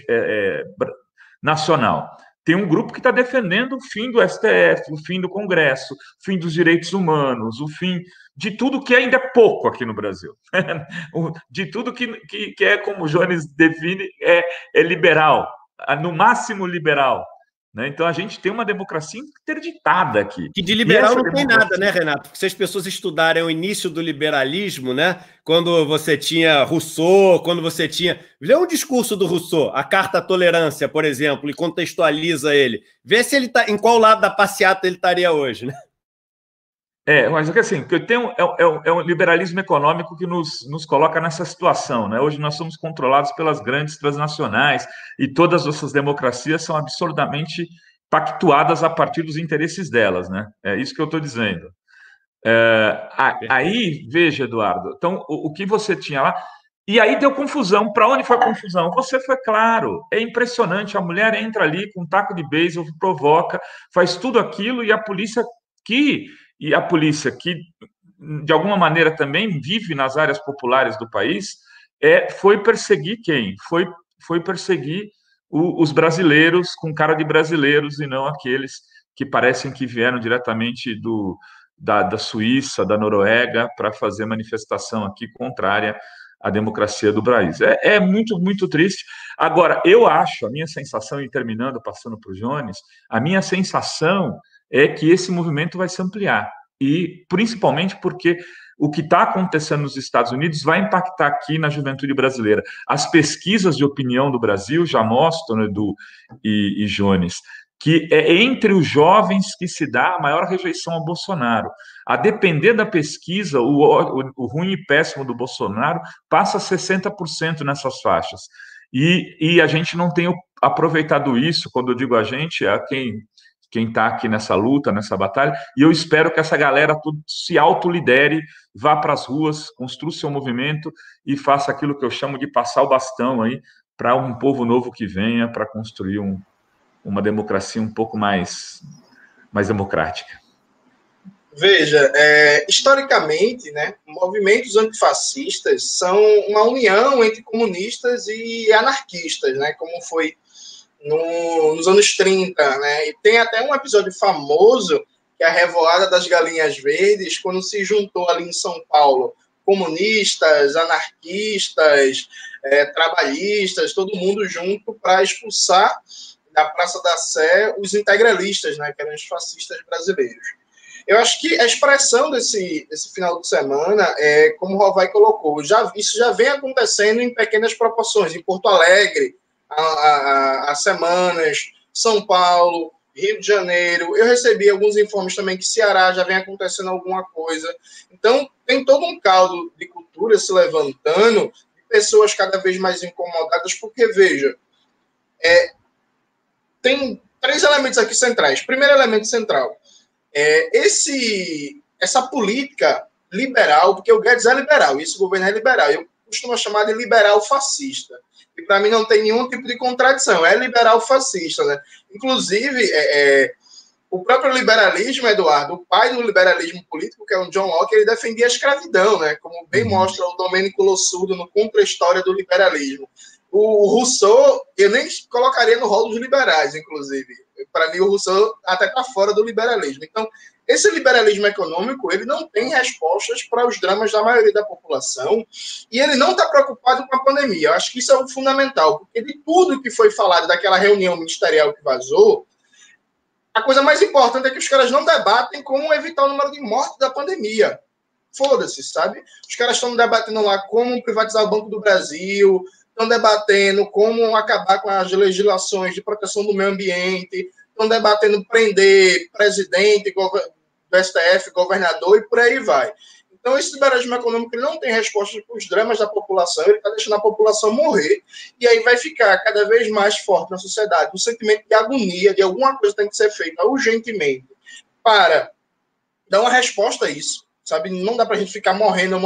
nacional. Tem um grupo que está defendendo o fim do STF, o fim do Congresso, o fim dos direitos humanos, o fim de tudo que ainda é pouco aqui no Brasil. De tudo que é, como o Jones define, é liberal, no máximo liberal. Né? Então, a gente tem uma democracia interditada aqui. Que de liberal não tem nada, né, Renato? Porque se as pessoas estudarem o início do liberalismo, né? Quando você tinha Rousseau, quando você tinha... Lê um discurso do Rousseau, a Carta à Tolerância, por exemplo, e contextualiza ele. Vê se ele tá, em qual lado da passeata ele estaria hoje, né? Mas assim, porque é um liberalismo econômico que nos coloca nessa situação, né? Hoje nós somos controlados pelas grandes transnacionais e todas essas democracias são absurdamente pactuadas a partir dos interesses delas, né? É isso que eu estou dizendo. Aí, veja, Eduardo, então o que você tinha lá, e aí deu confusão. Para onde foi a confusão? Você foi claro, é impressionante, a mulher entra ali com um taco de beisebol, provoca, faz tudo aquilo, e a polícia que, de alguma maneira, também vive nas áreas populares do país, foi perseguir quem? Foi perseguir os brasileiros com cara de brasileiros e não aqueles que parecem que vieram diretamente da Suíça, da Noruega, para fazer manifestação aqui contrária à democracia do Brasil. É muito, muito triste. Agora, eu acho, a minha sensação, e terminando, passando para o Jones, a minha sensação é que esse movimento vai se ampliar, e principalmente porque o que está acontecendo nos Estados Unidos vai impactar aqui na juventude brasileira. As pesquisas de opinião do Brasil já mostram, Edu e Jones, que é entre os jovens que se dá a maior rejeição ao Bolsonaro. A depender da pesquisa, o ruim e péssimo do Bolsonaro passa 60% nessas faixas. E a gente não tem aproveitado isso, quando eu digo a gente, é quem está aqui nessa luta, nessa batalha, e eu espero que essa galera se autolidere, vá para as ruas, construa seu movimento e faça aquilo que eu chamo de passar o bastão aí para um povo novo que venha para construir uma democracia um pouco mais democrática. Veja, historicamente, né, movimentos antifascistas são uma união entre comunistas e anarquistas, né, como foi nos anos 30, né? E tem até um episódio famoso, que é a Revoada das Galinhas Verdes, quando se juntou ali em São Paulo comunistas, anarquistas, trabalhistas, todo mundo junto para expulsar da Praça da Sé os integralistas, né? Que eram os fascistas brasileiros. Eu acho que a expressão desse final de semana como o Rovai colocou, isso já vem acontecendo em pequenas proporções, em Porto Alegre, há semanas, São Paulo, Rio de Janeiro. Eu recebi alguns informes também que Ceará já vem acontecendo alguma coisa. Então, tem todo um caldo de cultura se levantando, de pessoas cada vez mais incomodadas, porque, veja, 3 elementos aqui centrais. Primeiro elemento central, essa política liberal, porque o Guedes é liberal, esse governo é liberal, eu costumo chamar de liberal fascista, e para mim não tem nenhum tipo de contradição, é liberal fascista, né? Inclusive, o próprio liberalismo, Eduardo, o pai do liberalismo político, que é o John Locke, ele defendia a escravidão, né? Como bem mostra o Domênico Lossurdo no Contra-História do Liberalismo. O Rousseau, eu nem colocaria no rol dos liberais, inclusive. Para mim, o Rousseau até está fora do liberalismo. Então, esse liberalismo econômico, ele não tem respostas para os dramas da maioria da população e ele não está preocupado com a pandemia. Eu acho que isso é o fundamental, porque de tudo que foi falado daquela reunião ministerial que vazou, a coisa mais importante é que os caras não debatem como evitar o número de mortes da pandemia. Foda-se, sabe? Os caras estão debatendo lá como privatizar o Banco do Brasil, estão debatendo como acabar com as legislações de proteção do meio ambiente, estão debatendo prender presidente do STF, governador e por aí vai. Então, esse liberalismo econômico ele não tem resposta para os dramas da população, ele está deixando a população morrer, e aí vai ficar cada vez mais forte na sociedade um sentimento de agonia, de alguma coisa tem que ser feita urgentemente para dar uma resposta a isso, sabe? Não dá para a gente ficar morrendo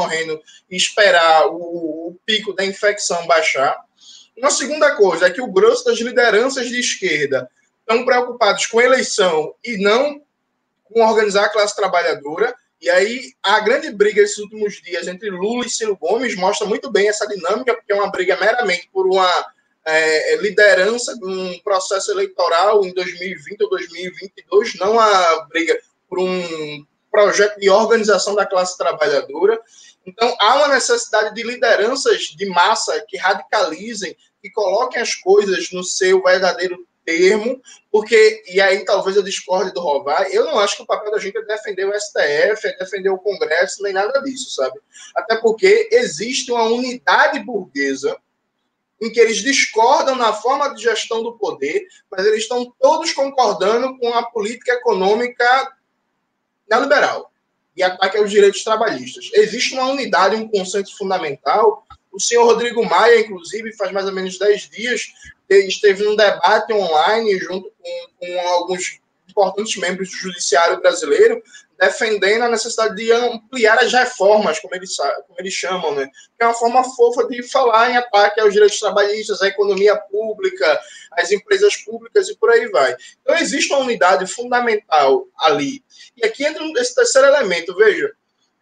e esperar o pico da infecção baixar. Uma segunda coisa é que o grosso das lideranças de esquerda estão preocupados com a eleição e não com organizar a classe trabalhadora. E aí, a grande briga esses últimos dias entre Lula e Ciro Gomes mostra muito bem essa dinâmica, porque é uma briga meramente por uma liderança de um processo eleitoral em 2020 ou 2022, não a briga por um projeto de organização da classe trabalhadora. Então, há uma necessidade de lideranças de massa que radicalizem, que coloquem as coisas no seu verdadeiro termo, porque, e aí talvez eu discorde do Rovai, eu não acho que o papel da gente é defender o STF, é defender o Congresso, nem nada disso, sabe? Até porque existe uma unidade burguesa em que eles discordam na forma de gestão do poder, mas eles estão todos concordando com a política econômica neoliberal e ataque aos direitos trabalhistas. Existe uma unidade, um consenso fundamental. O senhor Rodrigo Maia, inclusive, faz mais ou menos 10 dias, esteve num debate online junto com alguns importantes membros do judiciário brasileiro, defendendo a necessidade de ampliar as reformas, como eles chamam, né? Que é uma forma fofa de falar em ataque aos direitos trabalhistas, à economia pública, às empresas públicas e por aí vai. Então, existe uma unidade fundamental ali. E aqui entra esse terceiro elemento, veja,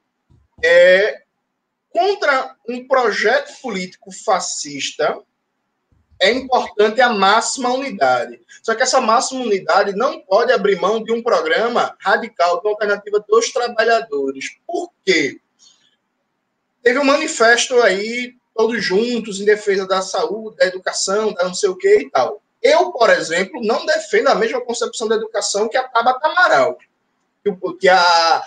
contra um projeto político fascista, é importante a máxima unidade. Só que essa máxima unidade não pode abrir mão de um programa radical de alternativa dos trabalhadores. Por quê? Teve um manifesto aí, todos juntos, em defesa da saúde, da educação, da não sei o quê e tal. Eu, por exemplo, não defendo a mesma concepção da educação que a Tabata Amaral, que a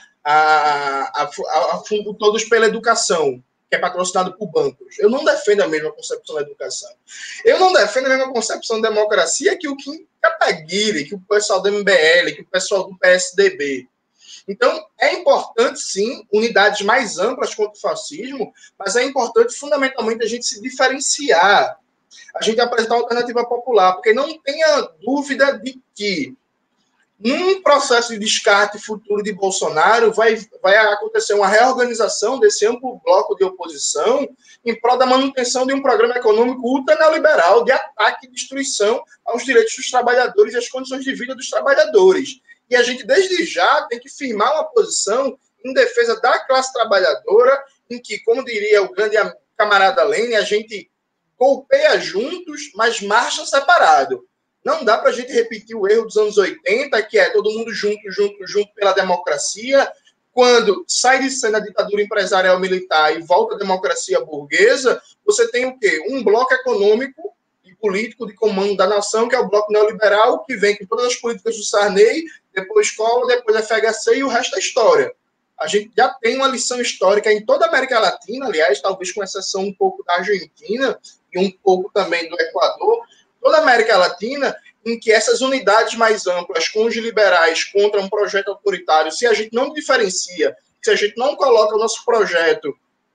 Fundo Todos pela Educação, que é patrocinado por bancos. Eu não defendo a mesma concepção da educação. Eu não defendo a mesma concepção de democracia que o Kim Kataguiri, que o pessoal do MBL, que o pessoal do PSDB. Então, é importante, sim, unidades mais amplas contra o fascismo, mas é importante, fundamentalmente, a gente se diferenciar, a gente apresentar uma alternativa popular, porque não tenha dúvida de que num processo de descarte futuro de Bolsonaro, vai acontecer uma reorganização desse amplo bloco de oposição em prol da manutenção de um programa econômico ultra neoliberal de ataque e destruição aos direitos dos trabalhadores e às condições de vida dos trabalhadores. E a gente, desde já, tem que firmar uma posição em defesa da classe trabalhadora, em que, como diria o grande camarada Lênin, a gente golpeia juntos, mas marcha separado. Não dá para a gente repetir o erro dos anos 80, que é todo mundo junto pela democracia. Quando sai de cena a ditadura empresarial militar e volta a democracia burguesa, você tem o quê? Um bloco econômico e político de comando da nação, que é o bloco neoliberal, que vem com todas as políticas do Sarney, depois Collor, depois FHC e o resto é história. A gente já tem uma lição histórica em toda a América Latina, aliás, talvez com exceção um pouco da Argentina e um pouco também do Equador, toda a América Latina, em que essas unidades mais amplas com os liberais contra um projeto autoritário, se a gente não diferencia, se a gente não coloca o nosso projeto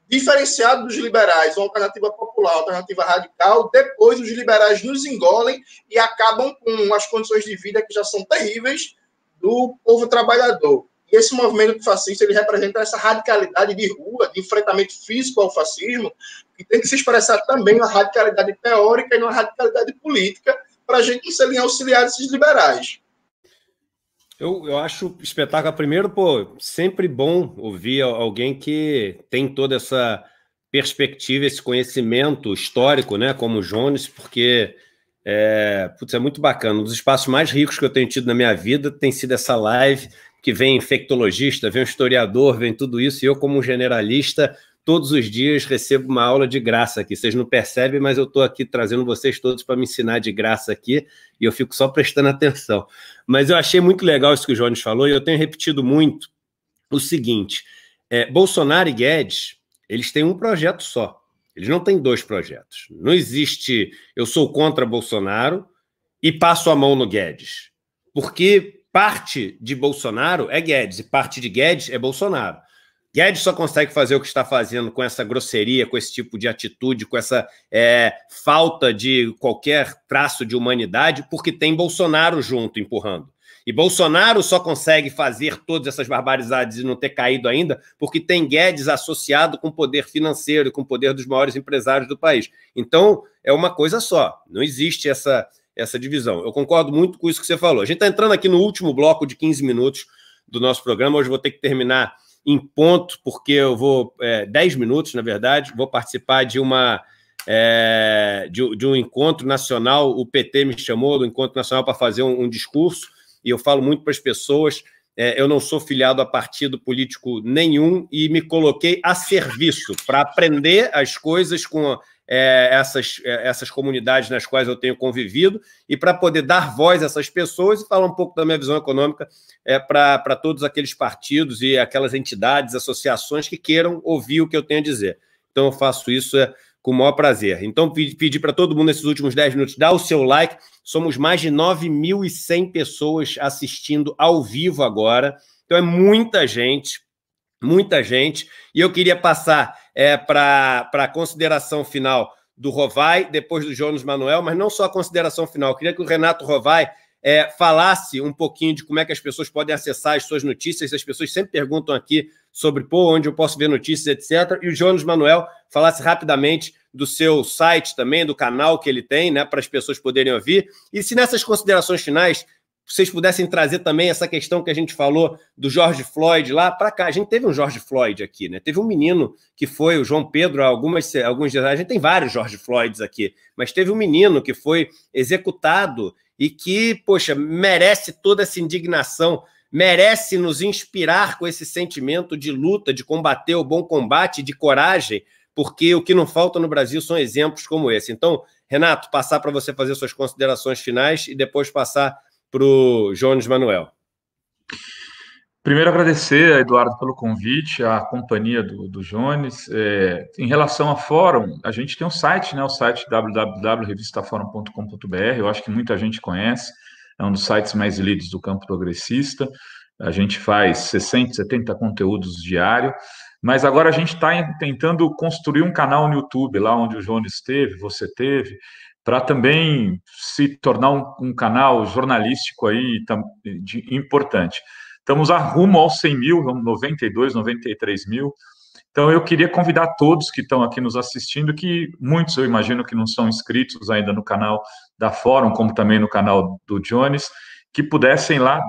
diferenciado dos liberais, uma alternativa popular, uma alternativa radical. Depois os liberais nos engolem e acabam com as condições de vida que já são terríveis do povo trabalhador. E esse movimento fascista, ele representa essa radicalidade de rua, de enfrentamento físico ao fascismo, que tem que se expressar também na radicalidade teórica e na radicalidade política, para a gente ser auxiliar desses liberais. Eu acho espetáculo. Primeiro, sempre bom ouvir alguém que tem toda essa perspectiva, esse conhecimento histórico, né, como o Jones, porque é muito bacana. Um dos espaços mais ricos que eu tenho tido na minha vida tem sido essa live, que vem infectologista, vem um historiador, vem tudo isso, e eu, como um generalista, todos os dias recebo uma aula de graça aqui. Vocês não percebem, mas eu estou aqui trazendo vocês todos para me ensinar de graça aqui, e eu fico só prestando atenção. Mas eu achei muito legal isso que o Jones falou, e eu tenho repetido muito o seguinte, Bolsonaro e Guedes, eles têm um projeto só, eles não têm dois projetos. Não existe, eu sou contra Bolsonaro e passo a mão no Guedes, porque parte de Bolsonaro é Guedes, e parte de Guedes é Bolsonaro. Guedes só consegue fazer o que está fazendo com essa grosseria, com esse tipo de atitude, com essa falta de qualquer traço de humanidade, porque tem Bolsonaro junto, empurrando. E Bolsonaro só consegue fazer todas essas barbaridades e não ter caído ainda, porque tem Guedes associado com o poder financeiro, com o poder dos maiores empresários do país. Então, é uma coisa só, não existe essa divisão. Eu concordo muito com isso que você falou. A gente está entrando aqui no último bloco de 15 minutos do nosso programa. Hoje eu vou ter que terminar em ponto, porque eu vou, 10 minutos, na verdade, vou participar de um encontro nacional. O PT me chamou do encontro nacional para fazer um discurso, e eu falo muito para as pessoas, eu não sou filiado a partido político nenhum e me coloquei a serviço para aprender as coisas com essas comunidades nas quais eu tenho convivido e para poder dar voz a essas pessoas e falar um pouco da minha visão econômica para todos aqueles partidos e aquelas entidades, associações que queiram ouvir o que eu tenho a dizer. Então eu faço isso com o maior prazer. Então pedi para todo mundo nesses últimos 10 minutos dar o seu like. Somos mais de 9.100 pessoas assistindo ao vivo agora. Então é muita gente. E eu queria passar para a consideração final do Rovai, depois do Jones Manuel, mas não só a consideração final. Eu queria que o Renato Rovai falasse um pouquinho de como é que as pessoas podem acessar as suas notícias. As pessoas sempre perguntam aqui sobre onde eu posso ver notícias, etc. E o Jones Manuel falasse rapidamente do seu site também, do canal que ele tem, né, para as pessoas poderem ouvir. E se nessas considerações finais vocês pudessem trazer também essa questão que a gente falou do George Floyd lá para cá. A gente teve um George Floyd aqui, né? Teve um menino que foi o João Pedro, alguns dias. A gente tem vários George Floyds aqui, mas teve um menino que foi executado e que, poxa, merece toda essa indignação, merece nos inspirar com esse sentimento de luta, de combater o bom combate, de coragem, porque o que não falta no Brasil são exemplos como esse. Então, Renato, passar para você fazer suas considerações finais e depois passar para o Jones Manuel. Primeiro, agradecer, Eduardo, pelo convite, a companhia do Jones. Em relação a fórum, a gente tem um site, né, o site www.revistaforum.com.br, eu acho que muita gente conhece, é um dos sites mais lidos do campo progressista. A gente faz 60, 70 conteúdos diários, mas agora a gente está tentando construir um canal no YouTube, lá onde o Jones teve, você teve, para também se tornar um canal jornalístico aí importante. Estamos a rumo aos 100 mil, 92, 93 mil. Então, eu queria convidar todos que estão aqui nos assistindo, que muitos eu imagino que não são inscritos ainda no canal da Fórum, como também no canal do Jones, que pudessem lá,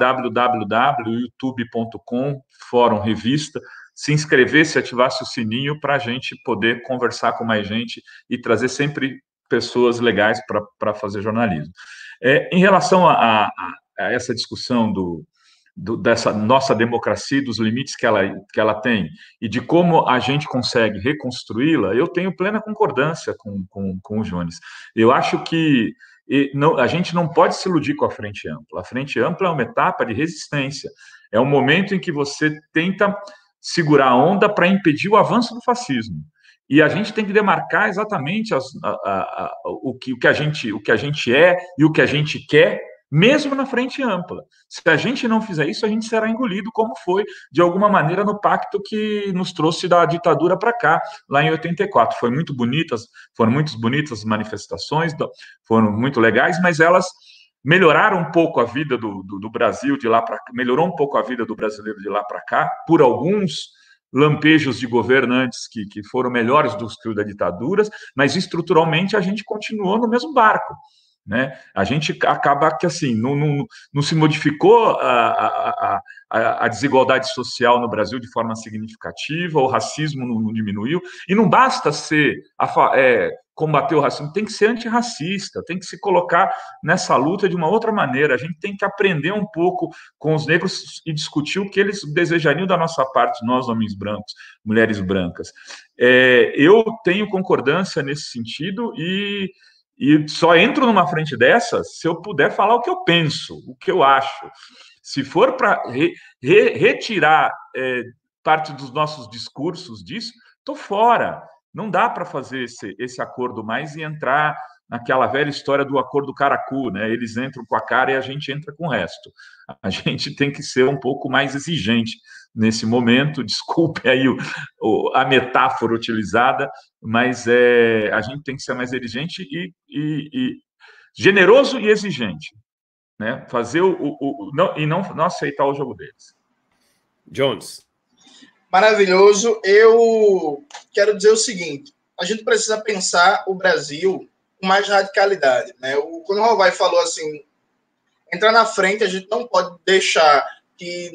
www.youtube.com, Fórum Revista, se inscrevesse, ativasse o sininho para a gente poder conversar com mais gente e trazer sempre pessoas legais para fazer jornalismo. Em relação a essa discussão dessa nossa democracia, dos limites que ela tem e de como a gente consegue reconstruí-la, eu tenho plena concordância com o Jones. Eu acho que a gente não pode se iludir com a Frente Ampla. A Frente Ampla é uma etapa de resistência. É um momento em que você tenta segurar a onda para impedir o avanço do fascismo. E a gente tem que demarcar exatamente o que a gente é e o que a gente quer mesmo na frente ampla. Se a gente não fizer isso, a gente será engolido, como foi, de alguma maneira, no pacto que nos trouxe da ditadura para cá, lá em 84. Foram muito bonitas as manifestações, foram muito legais, mas elas melhoraram um pouco a vida do Brasil de lá para cá, melhorou um pouco a vida do brasileiro de lá para cá, por alguns lampejos de governantes que foram melhores do que os da ditadura, mas estruturalmente a gente continuou no mesmo barco. Né? A gente acaba que assim não se modificou a desigualdade social no Brasil de forma significativa, o racismo não diminuiu, e não basta combater o racismo, tem que ser antirracista, tem que se colocar nessa luta de uma outra maneira. A gente tem que aprender um pouco com os negros e discutir o que eles desejariam da nossa parte, nós, homens brancos, mulheres brancas. Eu tenho concordância nesse sentido e só entro numa frente dessas se eu puder falar o que eu penso, o que eu acho. Se for para retirar parte dos nossos discursos disso, estou fora. Não dá para fazer esse acordo mais e entrar naquela velha história do acordo caracu, né? Eles entram com a cara e a gente entra com o resto. A gente tem que ser um pouco mais exigente nesse momento. Desculpe aí a metáfora utilizada, mas a gente tem que ser mais exigente e generoso e exigente, né? Fazer não aceitar o jogo deles. Jones. Maravilhoso. Eu quero dizer o seguinte: a gente precisa pensar o Brasil com mais radicalidade, né? Quando o Rovai falou assim, entrar na frente, a gente não pode deixar que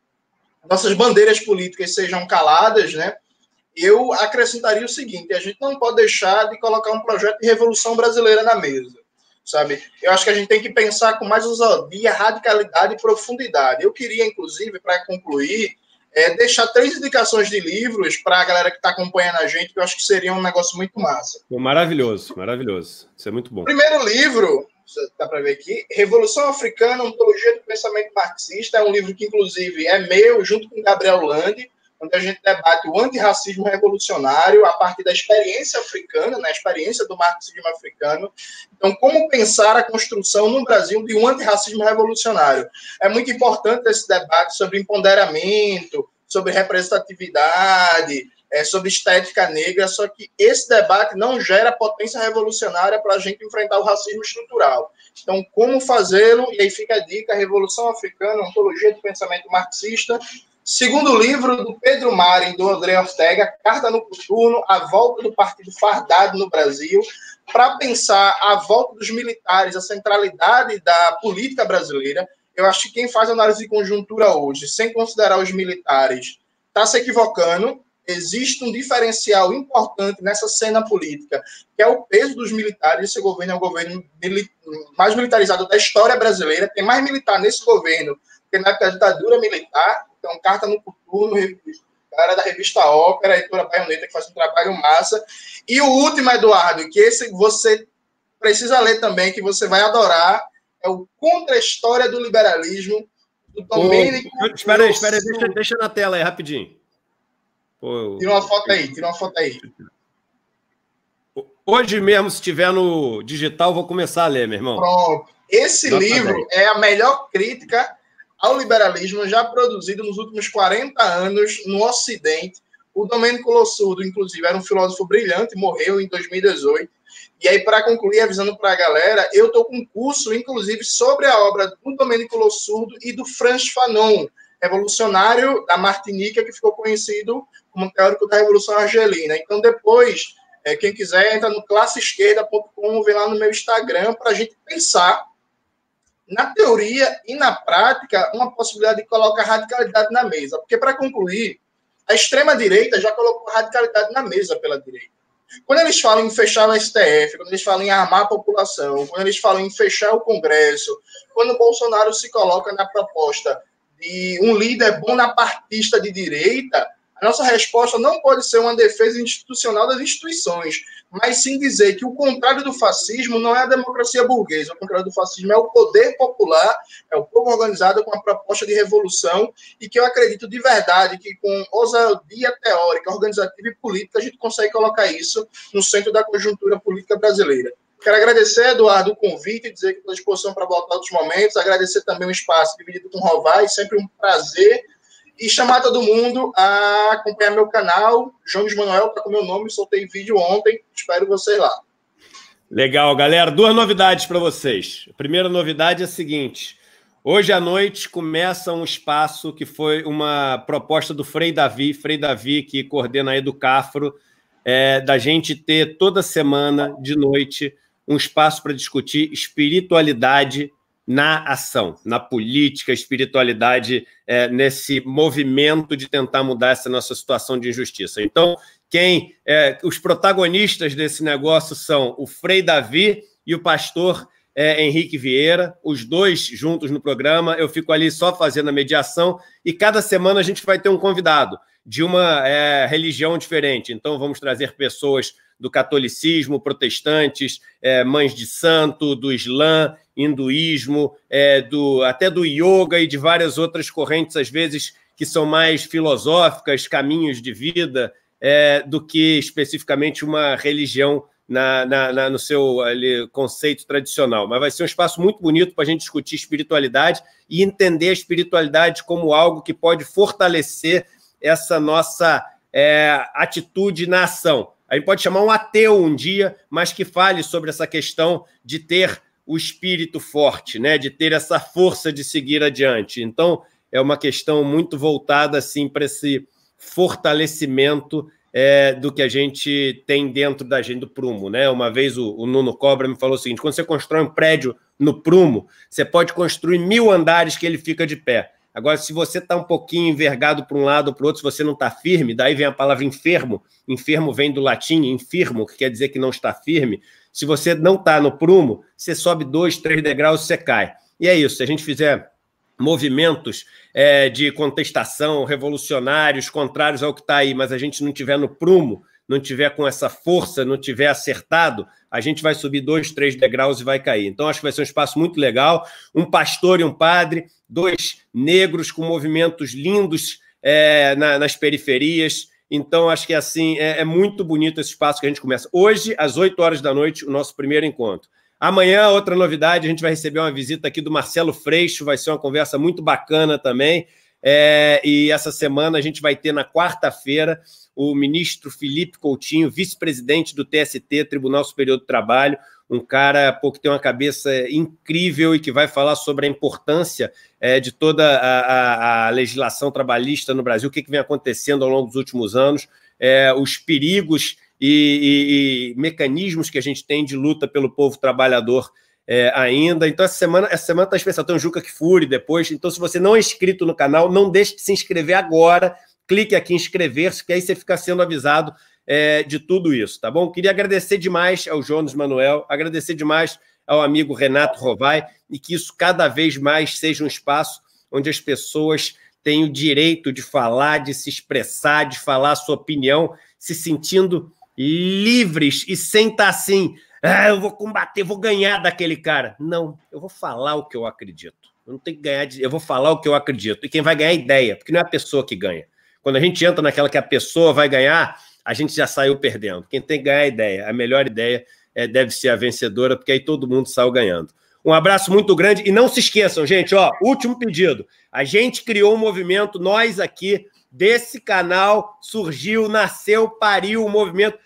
nossas bandeiras políticas sejam caladas, né? Eu acrescentaria o seguinte: a gente não pode deixar de colocar um projeto de revolução brasileira na mesa, sabe? Eu acho que a gente tem que pensar com mais ousadia, radicalidade e profundidade. Eu queria, inclusive, para concluir, deixar 3 indicações de livros para a galera que está acompanhando a gente, que eu acho que seria um negócio muito massa. Maravilhoso, maravilhoso. Isso é muito bom. Primeiro livro, dá para ver aqui, Revolução Africana, Ontologia do Pensamento Marxista. É um livro que, inclusive, é meu, junto com Gabriel Lande, onde a gente debate o antirracismo revolucionário a partir da experiência africana, né, a experiência do marxismo africano. Então, como pensar a construção no Brasil de um antirracismo revolucionário? É muito importante esse debate sobre empoderamento, sobre representatividade, sobre estética negra, só que esse debate não gera potência revolucionária para a gente enfrentar o racismo estrutural. Então, como fazê-lo? E aí fica a dica: Revolução Africana, Ontologia do Pensamento Marxista. Segundo livro do Pedro Mari, do André Ortega, Carta no Coturno, a volta do Partido Fardado no Brasil, para pensar a volta dos militares, a centralidade da política brasileira. Eu acho que quem faz análise de conjuntura hoje, sem considerar os militares, está se equivocando. Existe um diferencial importante nessa cena política, que é o peso dos militares. Esse governo é o governo mais militarizado da história brasileira. Tem mais militar nesse governo que na época da ditadura militar. Então, Carta no Coturno, galera da revista Ópera, a editora Baioneta, que faz um trabalho massa. E o último, Eduardo, que esse você precisa ler também, que você vai adorar, é o Contra a História do Liberalismo, do Domênico. Espera aí, deixa na tela aí, rapidinho. Tira uma foto aí. Hoje mesmo, se tiver no digital, vou começar a ler, meu irmão. Pronto. Esse livro é a melhor crítica ao liberalismo já produzido nos últimos 40 anos no Ocidente. O Domênico Lossurdo, inclusive, era um filósofo brilhante, morreu em 2018. E aí, para concluir, avisando para a galera, eu estou com um curso, inclusive, sobre a obra do Domênico Lossurdo e do Frantz Fanon, revolucionário da Martinica, que ficou conhecido como teórico da Revolução Argelina. Então, depois, quem quiser, entra no classeesquerda.com, vem lá no meu Instagram, para a gente pensar, na teoria e na prática, uma possibilidade de colocar radicalidade na mesa. Porque, para concluir, a extrema-direita já colocou radicalidade na mesa pela direita. Quando eles falam em fechar o STF, quando eles falam em armar a população, quando eles falam em fechar o Congresso, quando o Bolsonaro se coloca na proposta de um líder bonapartista de direita, a nossa resposta não pode ser uma defesa institucional das instituições, mas sim dizer que o contrário do fascismo não é a democracia burguesa, o contrário do fascismo é o poder popular, é o povo organizado com a proposta de revolução, e que eu acredito de verdade que com ousadia teórica, organizativa e política a gente consegue colocar isso no centro da conjuntura política brasileira. Quero agradecer, Eduardo, o convite, dizer que estou à disposição para voltar a outros momentos, agradecer também o espaço dividido com o Rovai, sempre um prazer, e chamar todo mundo a acompanhar meu canal, Jones Manuel, está com meu nome, soltei vídeo ontem, espero vocês lá. Legal, galera. 2 novidades para vocês. A primeira novidade é a seguinte: hoje à noite começa um espaço que foi uma proposta do Frei Davi, que coordena a Educafro, da gente ter toda semana, de noite, um espaço para discutir espiritualidade na ação, na política, espiritualidade nesse movimento de tentar mudar essa nossa situação de injustiça. Então, os protagonistas desse negócio são o Frei Davi e o pastor Henrique Vieira, os dois juntos no programa. Eu fico ali só fazendo a mediação e cada semana a gente vai ter um convidado de uma religião diferente. Então, vamos trazer pessoas do catolicismo, protestantes, mães de santo, do Islã, hinduísmo, até do yoga e de várias outras correntes, às vezes, que são mais filosóficas, caminhos de vida, do que especificamente uma religião no seu conceito tradicional. Mas vai ser um espaço muito bonito para a gente discutir espiritualidade e entender a espiritualidade como algo que pode fortalecer essa nossa atitude na ação. A gente pode chamar um ateu um dia, mas que fale sobre essa questão de ter o espírito forte, né? De ter essa força de seguir adiante. Então, é uma questão muito voltada assim, para esse fortalecimento do que a gente tem dentro da gente, do prumo, né? Uma vez o Nuno Cobra me falou o seguinte: quando você constrói um prédio no prumo, você pode construir 1000 andares que ele fica de pé. Agora, se você está um pouquinho envergado para um lado ou para o outro, se você não está firme, daí vem a palavra enfermo. Enfermo vem do latim infirmo, que quer dizer que não está firme. Se você não está no prumo, você sobe 2, 3 degraus e você cai. E é isso, se a gente fizer movimentos de contestação, revolucionários, contrários ao que está aí, mas a gente não tiver no prumo, não tiver com essa força, não tiver acertado, a gente vai subir 2, 3 degraus e vai cair. Então, acho que vai ser um espaço muito legal. Um pastor e um padre, 2 negros com movimentos lindos nas periferias. Então, acho que assim é muito bonito esse espaço que a gente começa. Hoje, às 8 horas da noite, o nosso primeiro encontro. Amanhã, outra novidade, a gente vai receber uma visita aqui do Marcelo Freixo, vai ser uma conversa muito bacana também. E essa semana a gente vai ter, na quarta-feira, o ministro Felipe Coutinho, vice-presidente do TST, Tribunal Superior do Trabalho, um cara que tem uma cabeça incrível e que vai falar sobre a importância de toda a legislação trabalhista no Brasil, o que vem acontecendo ao longo dos últimos anos, os perigos e mecanismos que a gente tem de luta pelo povo trabalhador ainda. Então, essa semana está especial. Tem o Juca Kfouri depois. Então, se você não é inscrito no canal, não deixe de se inscrever agora. Clique aqui em inscrever-se, que aí você fica sendo avisado de tudo isso, tá bom? Queria agradecer demais ao Jones Manuel, agradecer demais ao amigo Renato Rovai, e que isso cada vez mais seja um espaço onde as pessoas têm o direito de falar, de se expressar, de falar a sua opinião, se sentindo livres e sem estar assim, eu vou combater, vou ganhar daquele cara. Não, eu vou falar o que eu acredito. Eu não tenho que ganhar, eu vou falar o que eu acredito. E quem vai ganhar é a ideia, porque não é a pessoa que ganha. Quando a gente entra naquela que a pessoa vai ganhar, a gente já saiu perdendo. Quem tem que ganhar a ideia, a melhor ideia deve ser a vencedora, porque aí todo mundo saiu ganhando. Um abraço muito grande e não se esqueçam, gente, último pedido. A gente criou um movimento, nós aqui, desse canal, surgiu, nasceu, pariu o movimento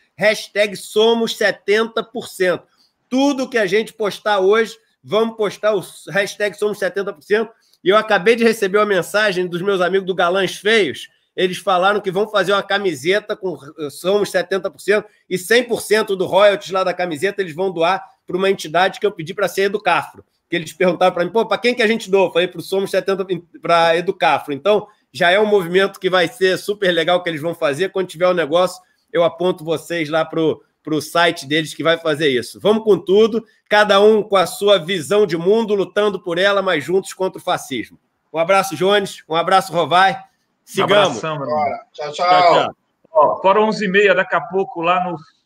#Somos70%. Tudo que a gente postar hoje, vamos postar o #Somos70%. E eu acabei de receber uma mensagem dos meus amigos do Galãs Feios. Eles falaram que vão fazer uma camiseta com Somos 70% e 100% do royalties lá da camiseta eles vão doar para uma entidade que eu pedi para ser Educafro. Que eles perguntaram para mim, para quem que a gente doa? Eu falei para o Somos 70%, para Educafro. Então, já é um movimento que vai ser super legal que eles vão fazer. Quando tiver o negócio, eu aponto vocês lá para o site deles que vai fazer isso. Vamos com tudo, cada um com a sua visão de mundo, lutando por ela, mas juntos contra o fascismo. Um abraço, Jones. Um abraço, Rovai. Sigamos. Um abração, tchau, tchau. Fora 11h30, daqui a pouco, lá no